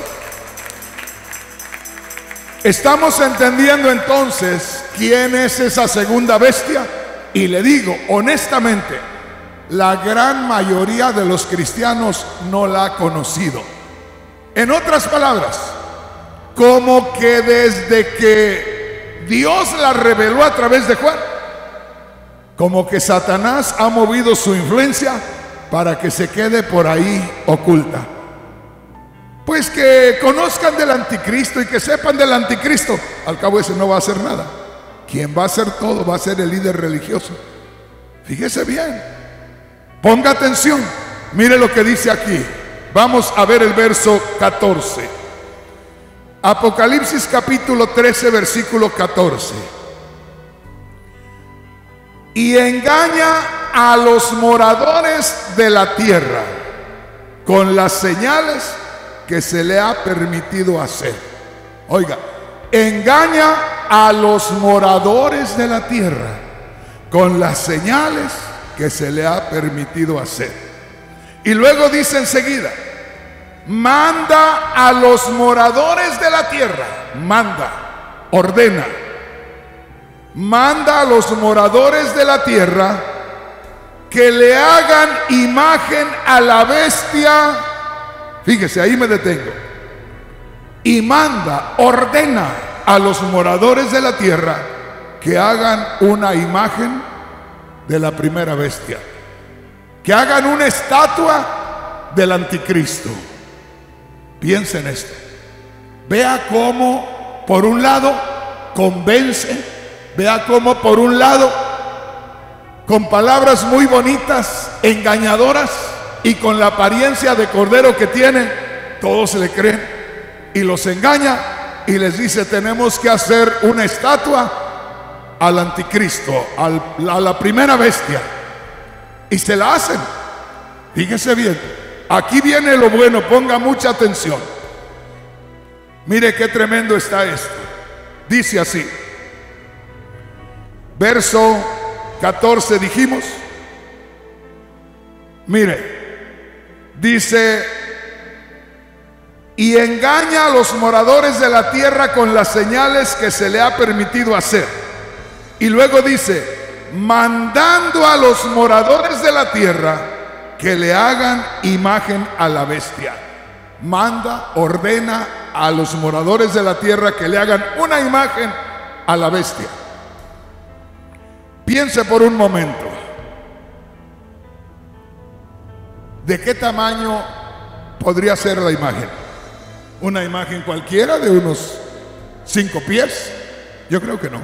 Estamos entendiendo entonces quién es esa segunda bestia. Y le digo honestamente, la gran mayoría de los cristianos no la ha conocido. En otras palabras, como que desde que Dios la reveló a través de Juan, como que Satanás ha movido su influencia para que se quede por ahí oculta. Pues que conozcan del anticristo y que sepan del anticristo. Al cabo ese no va a hacer nada. Quien va a hacer todo va a ser el líder religioso. Fíjese bien, ponga atención, mire lo que dice aquí. Vamos a ver el verso 14. Apocalipsis capítulo 13, versículo 14. Y engaña a los moradores de la tierra con las señales que se le ha permitido hacer. Oiga, engaña a los moradores de la tierra con las señales que se le ha permitido hacer. Y luego dice enseguida, manda a los moradores de la tierra, manda, ordena, manda a los moradores de la tierra que le hagan imagen a la bestia. Fíjese, ahí me detengo. Y manda, ordena a los moradores de la tierra que hagan una imagen de la primera bestia, que hagan una estatua del anticristo. Piensa en esto. Vea cómo por un lado convence, vea cómo por un lado con palabras muy bonitas, engañadoras, y con la apariencia de cordero que tiene, todos le creen y los engaña y les dice, tenemos que hacer una estatua al anticristo, a la primera bestia, y se la hacen. Fíjese bien, aquí viene lo bueno, ponga mucha atención. Mire qué tremendo está esto. Dice así, verso 14 dijimos. Mire, dice, y engaña a los moradores de la tierra con las señales que se le ha permitido hacer. Y luego dice, mandando a los moradores de la tierra que le hagan imagen a la bestia. Manda, ordena a los moradores de la tierra que le hagan una imagen a la bestia. Piense por un momento, ¿de qué tamaño podría ser la imagen? ¿Una imagen cualquiera de unos 5 pies? Yo creo que no.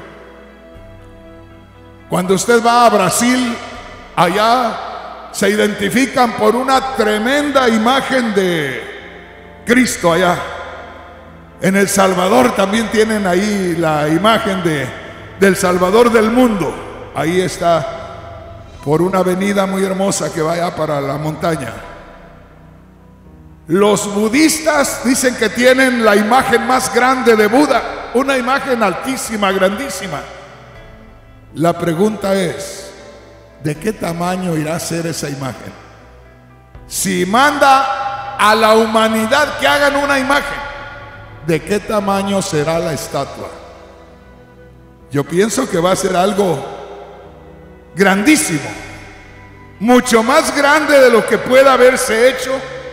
Cuando usted va a Brasil, allá se identifican por una tremenda imagen de Cristo allá. En El Salvador también tienen ahí la imagen del Salvador del mundo. Ahí está, por una avenida muy hermosa que vaya para la montaña. Los budistas dicen que tienen la imagen más grande de Buda, una imagen altísima, grandísima. La pregunta es, ¿de qué tamaño irá a ser esa imagen? Si manda a la humanidad que hagan una imagen, ¿de qué tamaño será la estatua? Yo pienso que va a ser algo grandísimo, mucho más grande de lo que pueda haberse hecho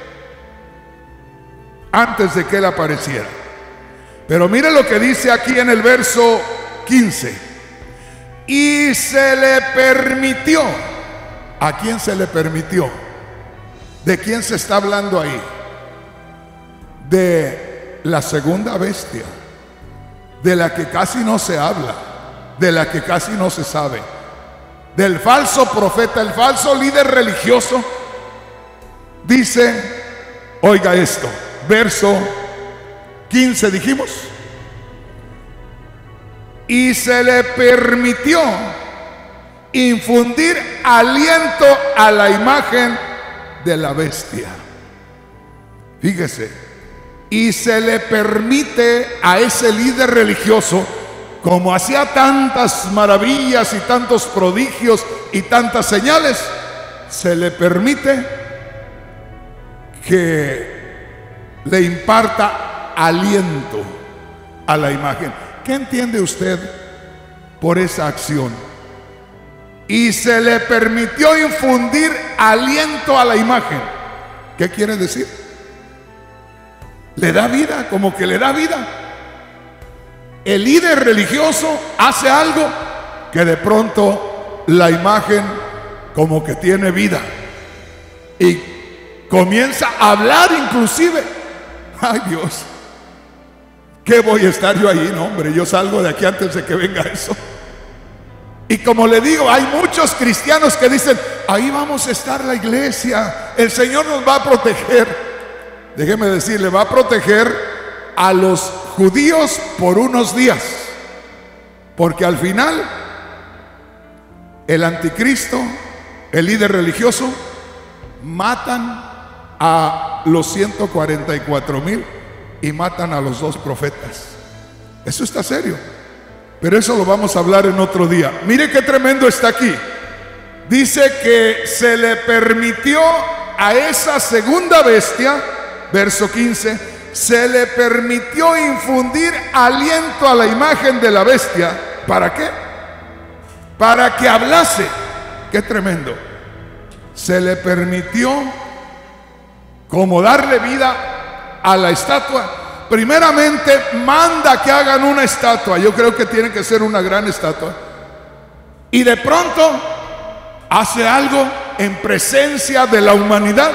antes de que él apareciera. Pero mire lo que dice aquí en el verso 15. Y se le permitió. ¿A quién se le permitió? ¿De quién se está hablando ahí? De la segunda bestia, de la que casi no se habla, de la que casi no se sabe, del falso profeta, el falso líder religioso. Dice, oiga esto, verso 15 dijimos, y se le permitió infundir aliento a la imagen de la bestia. Fíjese, y se le permite a ese líder religioso, como hacía tantas maravillas y tantos prodigios y tantas señales, se le permite que le imparta aliento a la imagen. ¿Qué entiende usted por esa acción? Y se le permitió infundir aliento a la imagen. ¿Qué quiere decir? Le da vida, como que le da vida. El líder religioso hace algo que de pronto la imagen como que tiene vida y comienza a hablar inclusive. Ay, Dios, ¿qué voy a estar yo ahí? No, hombre, yo salgo de aquí antes de que venga eso. Y como le digo, hay muchos cristianos que dicen, ahí vamos a estar la iglesia, el Señor nos va a proteger. Déjeme decirle, va a proteger a los judíos por unos días, porque al final el anticristo, el líder religioso, matan a los 144,000 y matan a los 2 profetas. Eso está serio, pero eso lo vamos a hablar en otro día. Mire qué tremendo está aquí. Dice que se le permitió a esa segunda bestia, verso 15, se le permitió infundir aliento a la imagen de la bestia. ¿Para qué? Para que hablase. Qué tremendo. Se le permitió como darle vida a la estatua. Primeramente manda que hagan una estatua. Yo creo que tiene que ser una gran estatua. Y de pronto hace algo en presencia de la humanidad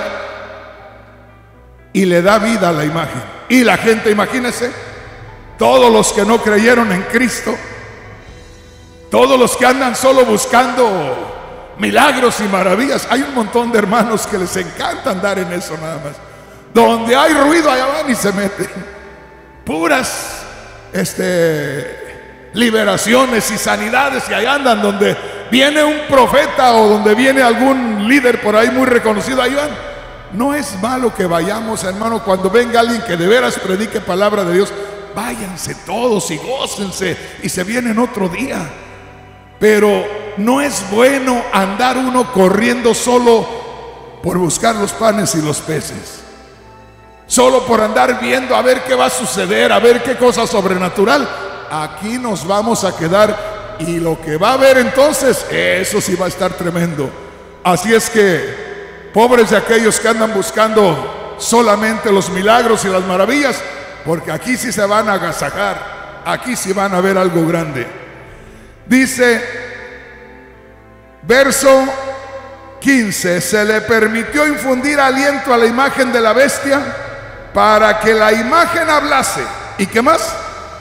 y le da vida a la imagen. Y la gente, imagínense, todos los que no creyeron en Cristo, todos los que andan solo buscando milagros y maravillas. Hay un montón de hermanos que les encanta andar en eso nada más. Donde hay ruido, allá van y se meten. Puras liberaciones y sanidades, y allá andan. Donde viene un profeta o donde viene algún líder por ahí muy reconocido, ahí van. No es malo que vayamos, hermano. Cuando venga alguien que de veras predique palabra de Dios, váyanse todos y gócense y se vienen otro día. Pero no es bueno andar uno corriendo solo por buscar los panes y los peces, solo por andar viendo a ver qué va a suceder, a ver qué cosa sobrenatural. Aquí nos vamos a quedar, y lo que va a haber entonces, eso sí va a estar tremendo. Así es que pobres de aquellos que andan buscando solamente los milagros y las maravillas, porque aquí sí se van a agasajar, aquí sí van a ver algo grande. Dice, verso 15, se le permitió infundir aliento a la imagen de la bestia para que la imagen hablase. ¿Y qué más?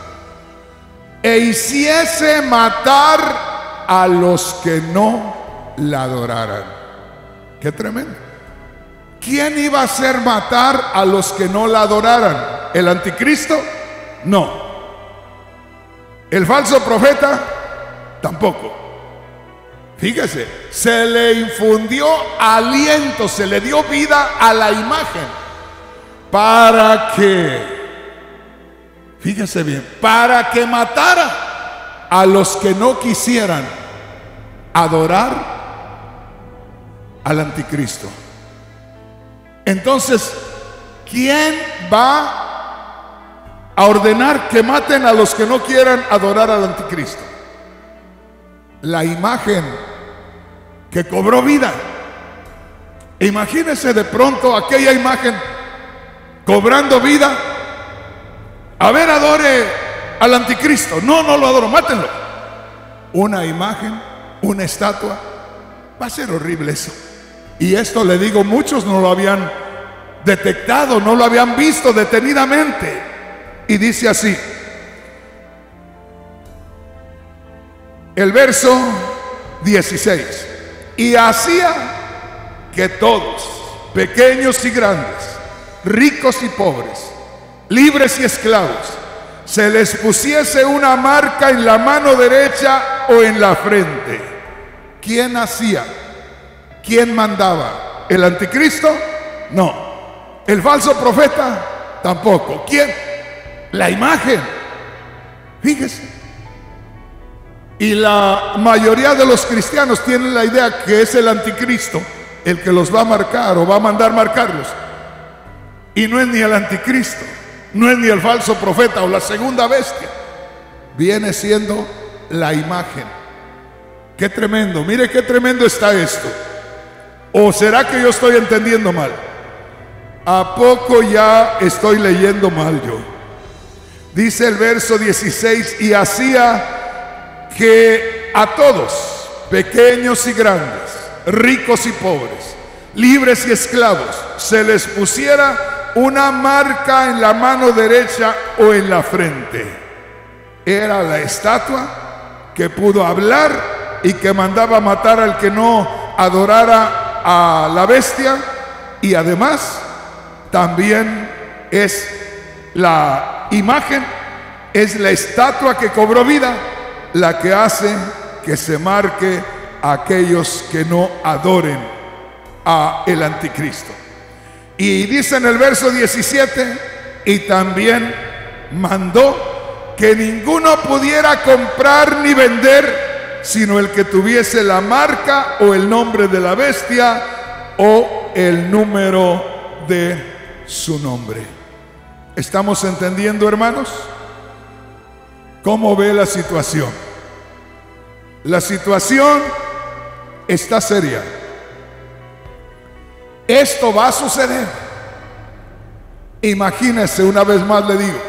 E hiciese matar a los que no la adoraran. Qué tremendo. ¿Quién iba a hacer matar a los que no la adoraran? ¿El anticristo? No. ¿El falso profeta? Tampoco. Fíjese, se le infundió aliento, se le dio vida a la imagen para que, fíjese bien, para que matara a los que no quisieran adorar al anticristo. Entonces, ¿quién va a ordenar que maten a los que no quieran adorar al anticristo? La imagen que cobró vida. Imagínese de pronto aquella imagen cobrando vida. A ver, adore al anticristo. No, no lo adoro, mátenlo. Una imagen, una estatua. Va a ser horrible eso. Y esto, le digo, muchos no lo habían detectado, no lo habían visto detenidamente. Y dice así, el verso 16: y hacía que todos, pequeños y grandes, ricos y pobres, libres y esclavos, se les pusiese una marca en la mano derecha o en la frente. ¿Quién hacía? ¿Quién mandaba? ¿El anticristo? No. ¿El falso profeta? Tampoco. ¿Quién? La imagen. Fíjese. Y la mayoría de los cristianos tienen la idea que es el anticristo el que los va a marcar o va a mandar marcarlos. Y no es ni el anticristo, no es ni el falso profeta o la segunda bestia. Viene siendo la imagen. Qué tremendo, mire qué tremendo está esto. ¿O será que yo estoy entendiendo mal? ¿A poco ya estoy leyendo mal yo? Dice el verso 16: y hacía que a todos, pequeños y grandes, ricos y pobres, libres y esclavos, se les pusiera una marca en la mano derecha o en la frente. Era la estatua que pudo hablar y que mandaba matar al que no adorara a la bestia, y además también es la imagen, es la estatua que cobró vida, la que hace que se marque a aquellos que no adoren a el anticristo. Y dice en el verso 17: y también mandó que ninguno pudiera comprar ni vender sino el que tuviese la marca o el nombre de la bestia o el número de su nombre. ¿Estamos entendiendo, hermanos? ¿Cómo ve la situación? La situación está seria. Esto va a suceder. Imagínese, una vez más le digo,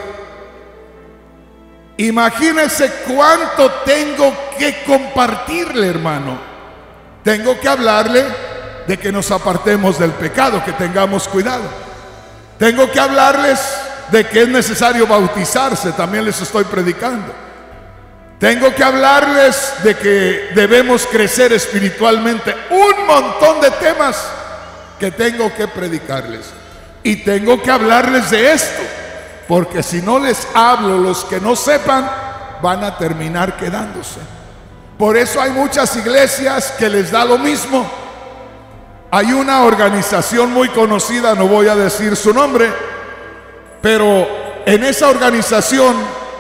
imagínese cuánto tengo que compartirle, hermano. Tengo que hablarle de que nos apartemos del pecado, que tengamos cuidado. Tengo que hablarles de que es necesario bautizarse, también les estoy predicando. Tengo que hablarles de que debemos crecer espiritualmente. Un montón de temas que tengo que predicarles. Y tengo que hablarles de esto, porque si no les hablo, los que no sepan van a terminar quedándose. Por eso hay muchas iglesias que les da lo mismo. Hay una organización muy conocida, no voy a decir su nombre, pero en esa organización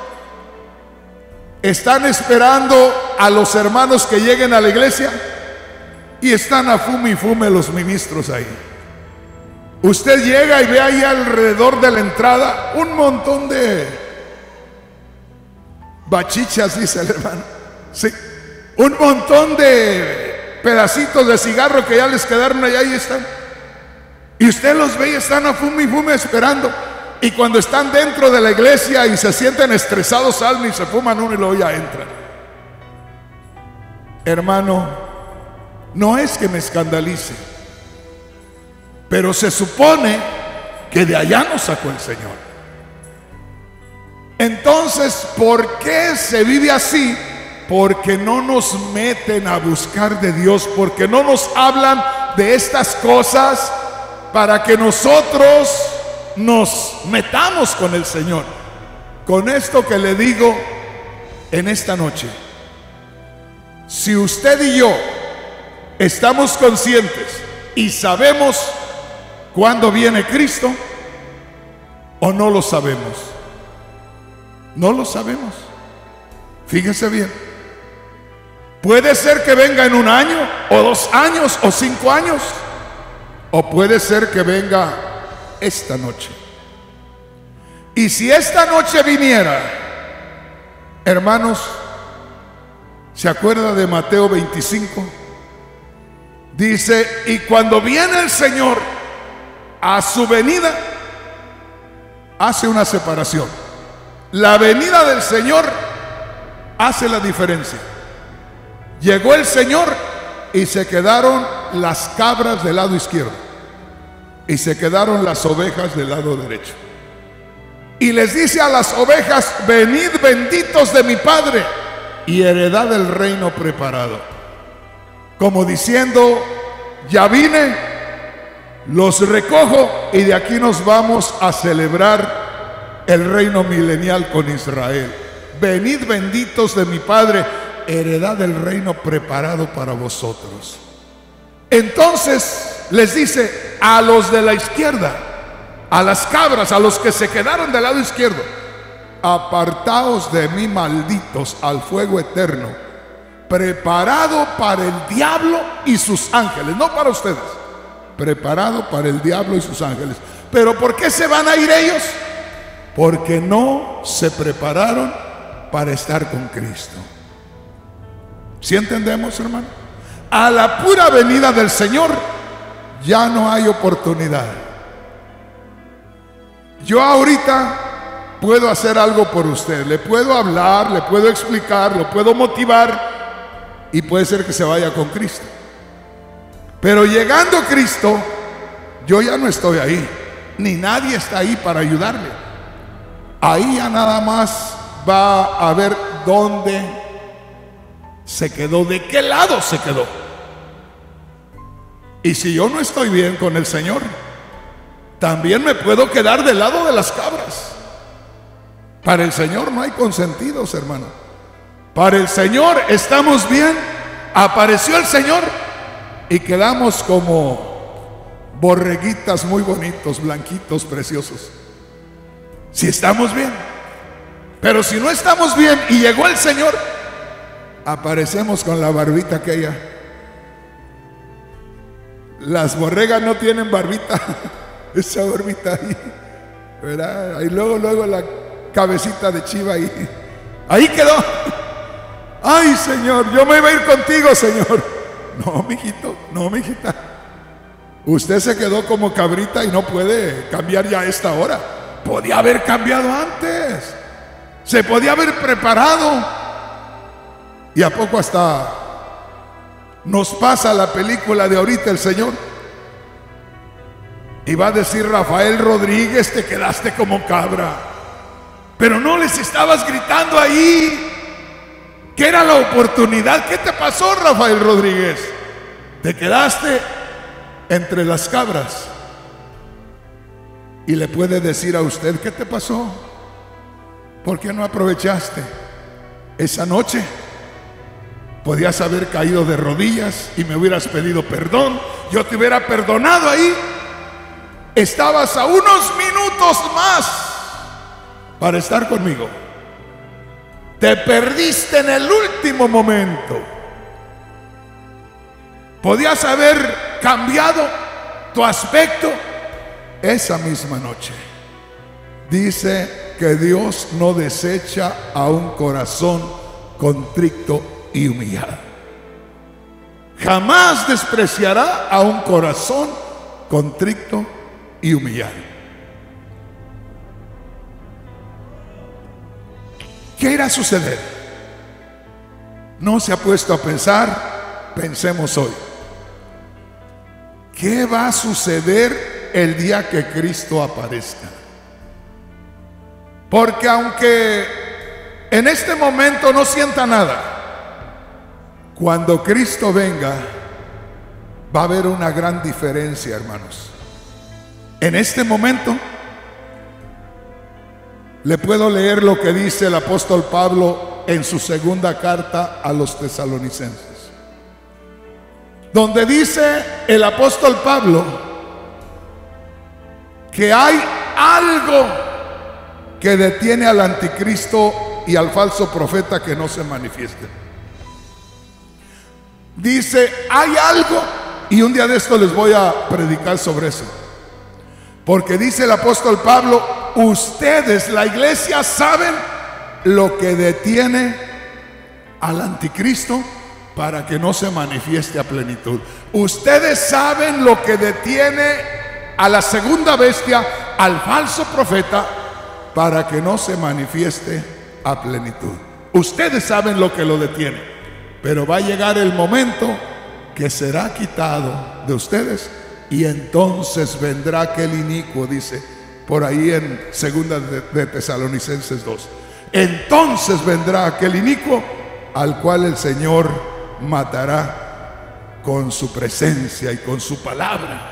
están esperando a los hermanos que lleguen a la iglesia y están a fume y fume los ministros ahí. Usted llega y ve ahí alrededor de la entrada un montón de bachichas, dice el hermano. Sí, un montón de pedacitos de cigarro que ya les quedaron allá y están. Y usted los ve y están a fume y fume esperando. Y cuando están dentro de la iglesia y se sienten estresados, salen y se fuman uno y luego ya entran. Hermano, no es que me escandalice, pero se supone que de allá nos sacó el Señor. Entonces, ¿por qué se vive así? Porque no nos meten a buscar de Dios, porque no nos hablan de estas cosas para que nosotros nos metamos con el Señor. Con esto que le digo en esta noche, si usted y yo estamos conscientes y sabemos cuándo viene Cristo, o no lo sabemos. No lo sabemos. Fíjese bien. Puede ser que venga en 1 año, o 2 años, o 5 años, o puede ser que venga esta noche. Y si esta noche viniera, hermanos, ¿se acuerda de Mateo 25? Dice, y cuando viene el Señor a su venida, hace una separación. La venida del Señor hace la diferencia. Llegó el Señor y se quedaron las cabras del lado izquierdo y se quedaron las ovejas del lado derecho. Y les dice a las ovejas, venid benditos de mi Padre y heredad el reino preparado. Como diciendo, ya vine, los recojo y de aquí nos vamos a celebrar el reino milenial con Israel. Venid benditos de mi Padre, heredad del reino preparado para vosotros. Entonces les dice a los de la izquierda, a las cabras, a los que se quedaron del lado izquierdo, apartaos de mí, malditos, al fuego eterno, preparado para el diablo y sus ángeles. No para ustedes, preparado para el diablo y sus ángeles. ¿Pero por qué se van a ir ellos? Porque no se prepararon para estar con Cristo. ¿Sí entendemos, hermano? A la pura venida del Señor ya no hay oportunidad. Yo ahorita puedo hacer algo por usted, le puedo hablar, le puedo explicar, lo puedo motivar y puede ser que se vaya con Cristo. Pero llegando Cristo, yo ya no estoy ahí, ni nadie está ahí para ayudarle. Ahí ya nada más va a ver dónde se quedó, de qué lado se quedó. Y si yo no estoy bien con el Señor, también me puedo quedar del lado de las cabras. Para el Señor no hay consentidos, hermano. Para el Señor estamos bien. Apareció el Señor y quedamos como borreguitas muy bonitos, blanquitos, preciosos. Si estamos bien. Pero si no estamos bien y llegó el Señor, aparecemos con la barbita aquella. Las borregas no tienen barbita. Esa barbita ahí, ¿verdad? Y luego la cabecita de chiva ahí quedó. Ay, Señor, yo me iba a ir contigo, Señor. No, mijito, no, mijita. Usted se quedó como cabrita y no puede cambiar ya a esta hora. Podía haber cambiado antes. Se podía haber preparado. Y a poco hasta nos pasa la película de ahorita el Señor. Y va a decir Rafael Rodríguez, te quedaste como cabra. Pero no les estabas gritando ahí que era la oportunidad. ¿Qué te pasó, Rafael Rodríguez? Te quedaste entre las cabras. Y le puede decir a usted, ¿qué te pasó? ¿Por qué no aprovechaste esa noche? Podías haber caído de rodillas y me hubieras pedido perdón. Yo te hubiera perdonado ahí. Estabas a unos minutos más para estar conmigo. Te perdiste en el último momento. Podías haber cambiado tu aspecto esa misma noche. Dice que Dios no desecha a un corazón contrito y humillado. Jamás despreciará a un corazón contrito y humillado. ¿Qué irá a suceder? No se ha puesto a pensar. Pensemos hoy. ¿Qué va a suceder el día que Cristo aparezca? Porque aunque en este momento no sienta nada, cuando Cristo venga va a haber una gran diferencia, hermanos. En este momento le puedo leer lo que dice el apóstol Pablo en su segunda carta a los tesalonicenses, donde dice el apóstol Pablo que hay algo que detiene al anticristo y al falso profeta que no se manifiesten. Dice, hay algo, y un día de esto les voy a predicar sobre eso, porque dice el apóstol Pablo, ustedes, la iglesia, saben lo que detiene al anticristo para que no se manifieste a plenitud. Ustedes saben lo que detiene a la segunda bestia, al falso profeta, para que no se manifieste a plenitud. Ustedes saben lo que lo detiene, pero va a llegar el momento que será quitado de ustedes, y entonces vendrá aquel inicuo, dice por ahí en segunda de Tesalonicenses 2. Entonces vendrá aquel inicuo al cual el Señor matará con su presencia y con su palabra.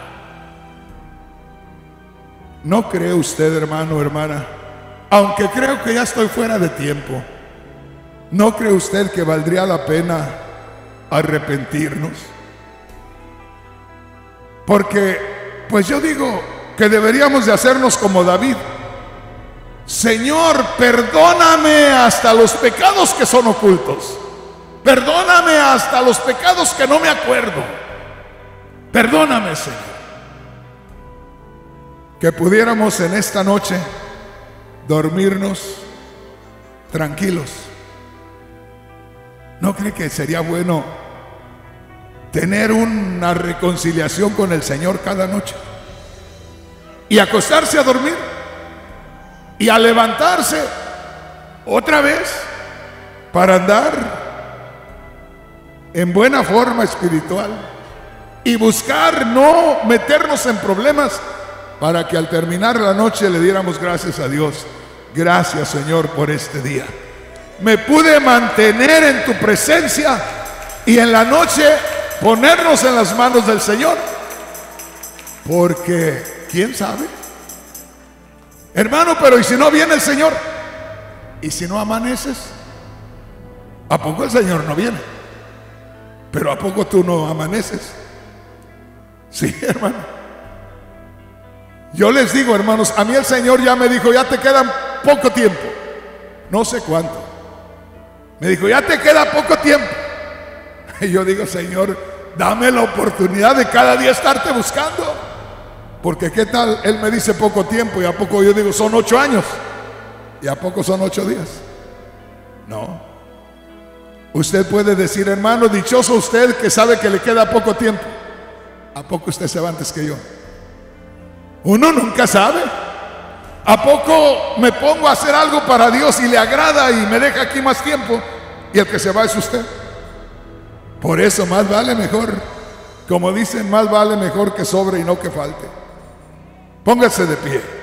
¿No cree usted, hermano o hermana? Aunque creo que ya estoy fuera de tiempo, ¿no cree usted que valdría la pena arrepentirnos? Porque, pues yo digo que deberíamos de hacernos como David. Señor, perdóname hasta los pecados que son ocultos. Perdóname hasta los pecados que no me acuerdo. Perdóname, Señor. Que pudiéramos en esta noche dormirnos tranquilos. ¿No cree que sería bueno tener una reconciliación con el Señor cada noche? Y acostarse a dormir y a levantarse otra vez para andar en buena forma espiritual y buscar no meternos en problemas, para que al terminar la noche le diéramos gracias a Dios. Gracias, Señor, por este día. Me pude mantener en tu presencia, y en la noche ponernos en las manos del Señor, porque ¿quién sabe? Hermano, pero ¿y si no viene el Señor? ¿Y si no amaneces? ¿A poco el Señor no viene? Pero ¿a poco tú no amaneces? Sí, hermano. Yo les digo, hermanos, a mí el Señor ya me dijo, ya te quedan poco tiempo. No sé cuánto. Me dijo, ya te queda poco tiempo. Y yo digo, Señor, dame la oportunidad de cada día estarte buscando. Porque qué tal, Él me dice poco tiempo, y a poco yo digo, son 8 años. ¿Y a poco son 8 días? No. Usted puede decir, hermano, dichoso usted que sabe que le queda poco tiempo. ¿A poco usted se va antes que yo? Uno nunca sabe. ¿A poco me pongo a hacer algo para Dios y le agrada y me deja aquí más tiempo, y el que se va es usted? Por eso más vale mejor, como dicen, más vale mejor que sobre y no que falte. Póngase de pie.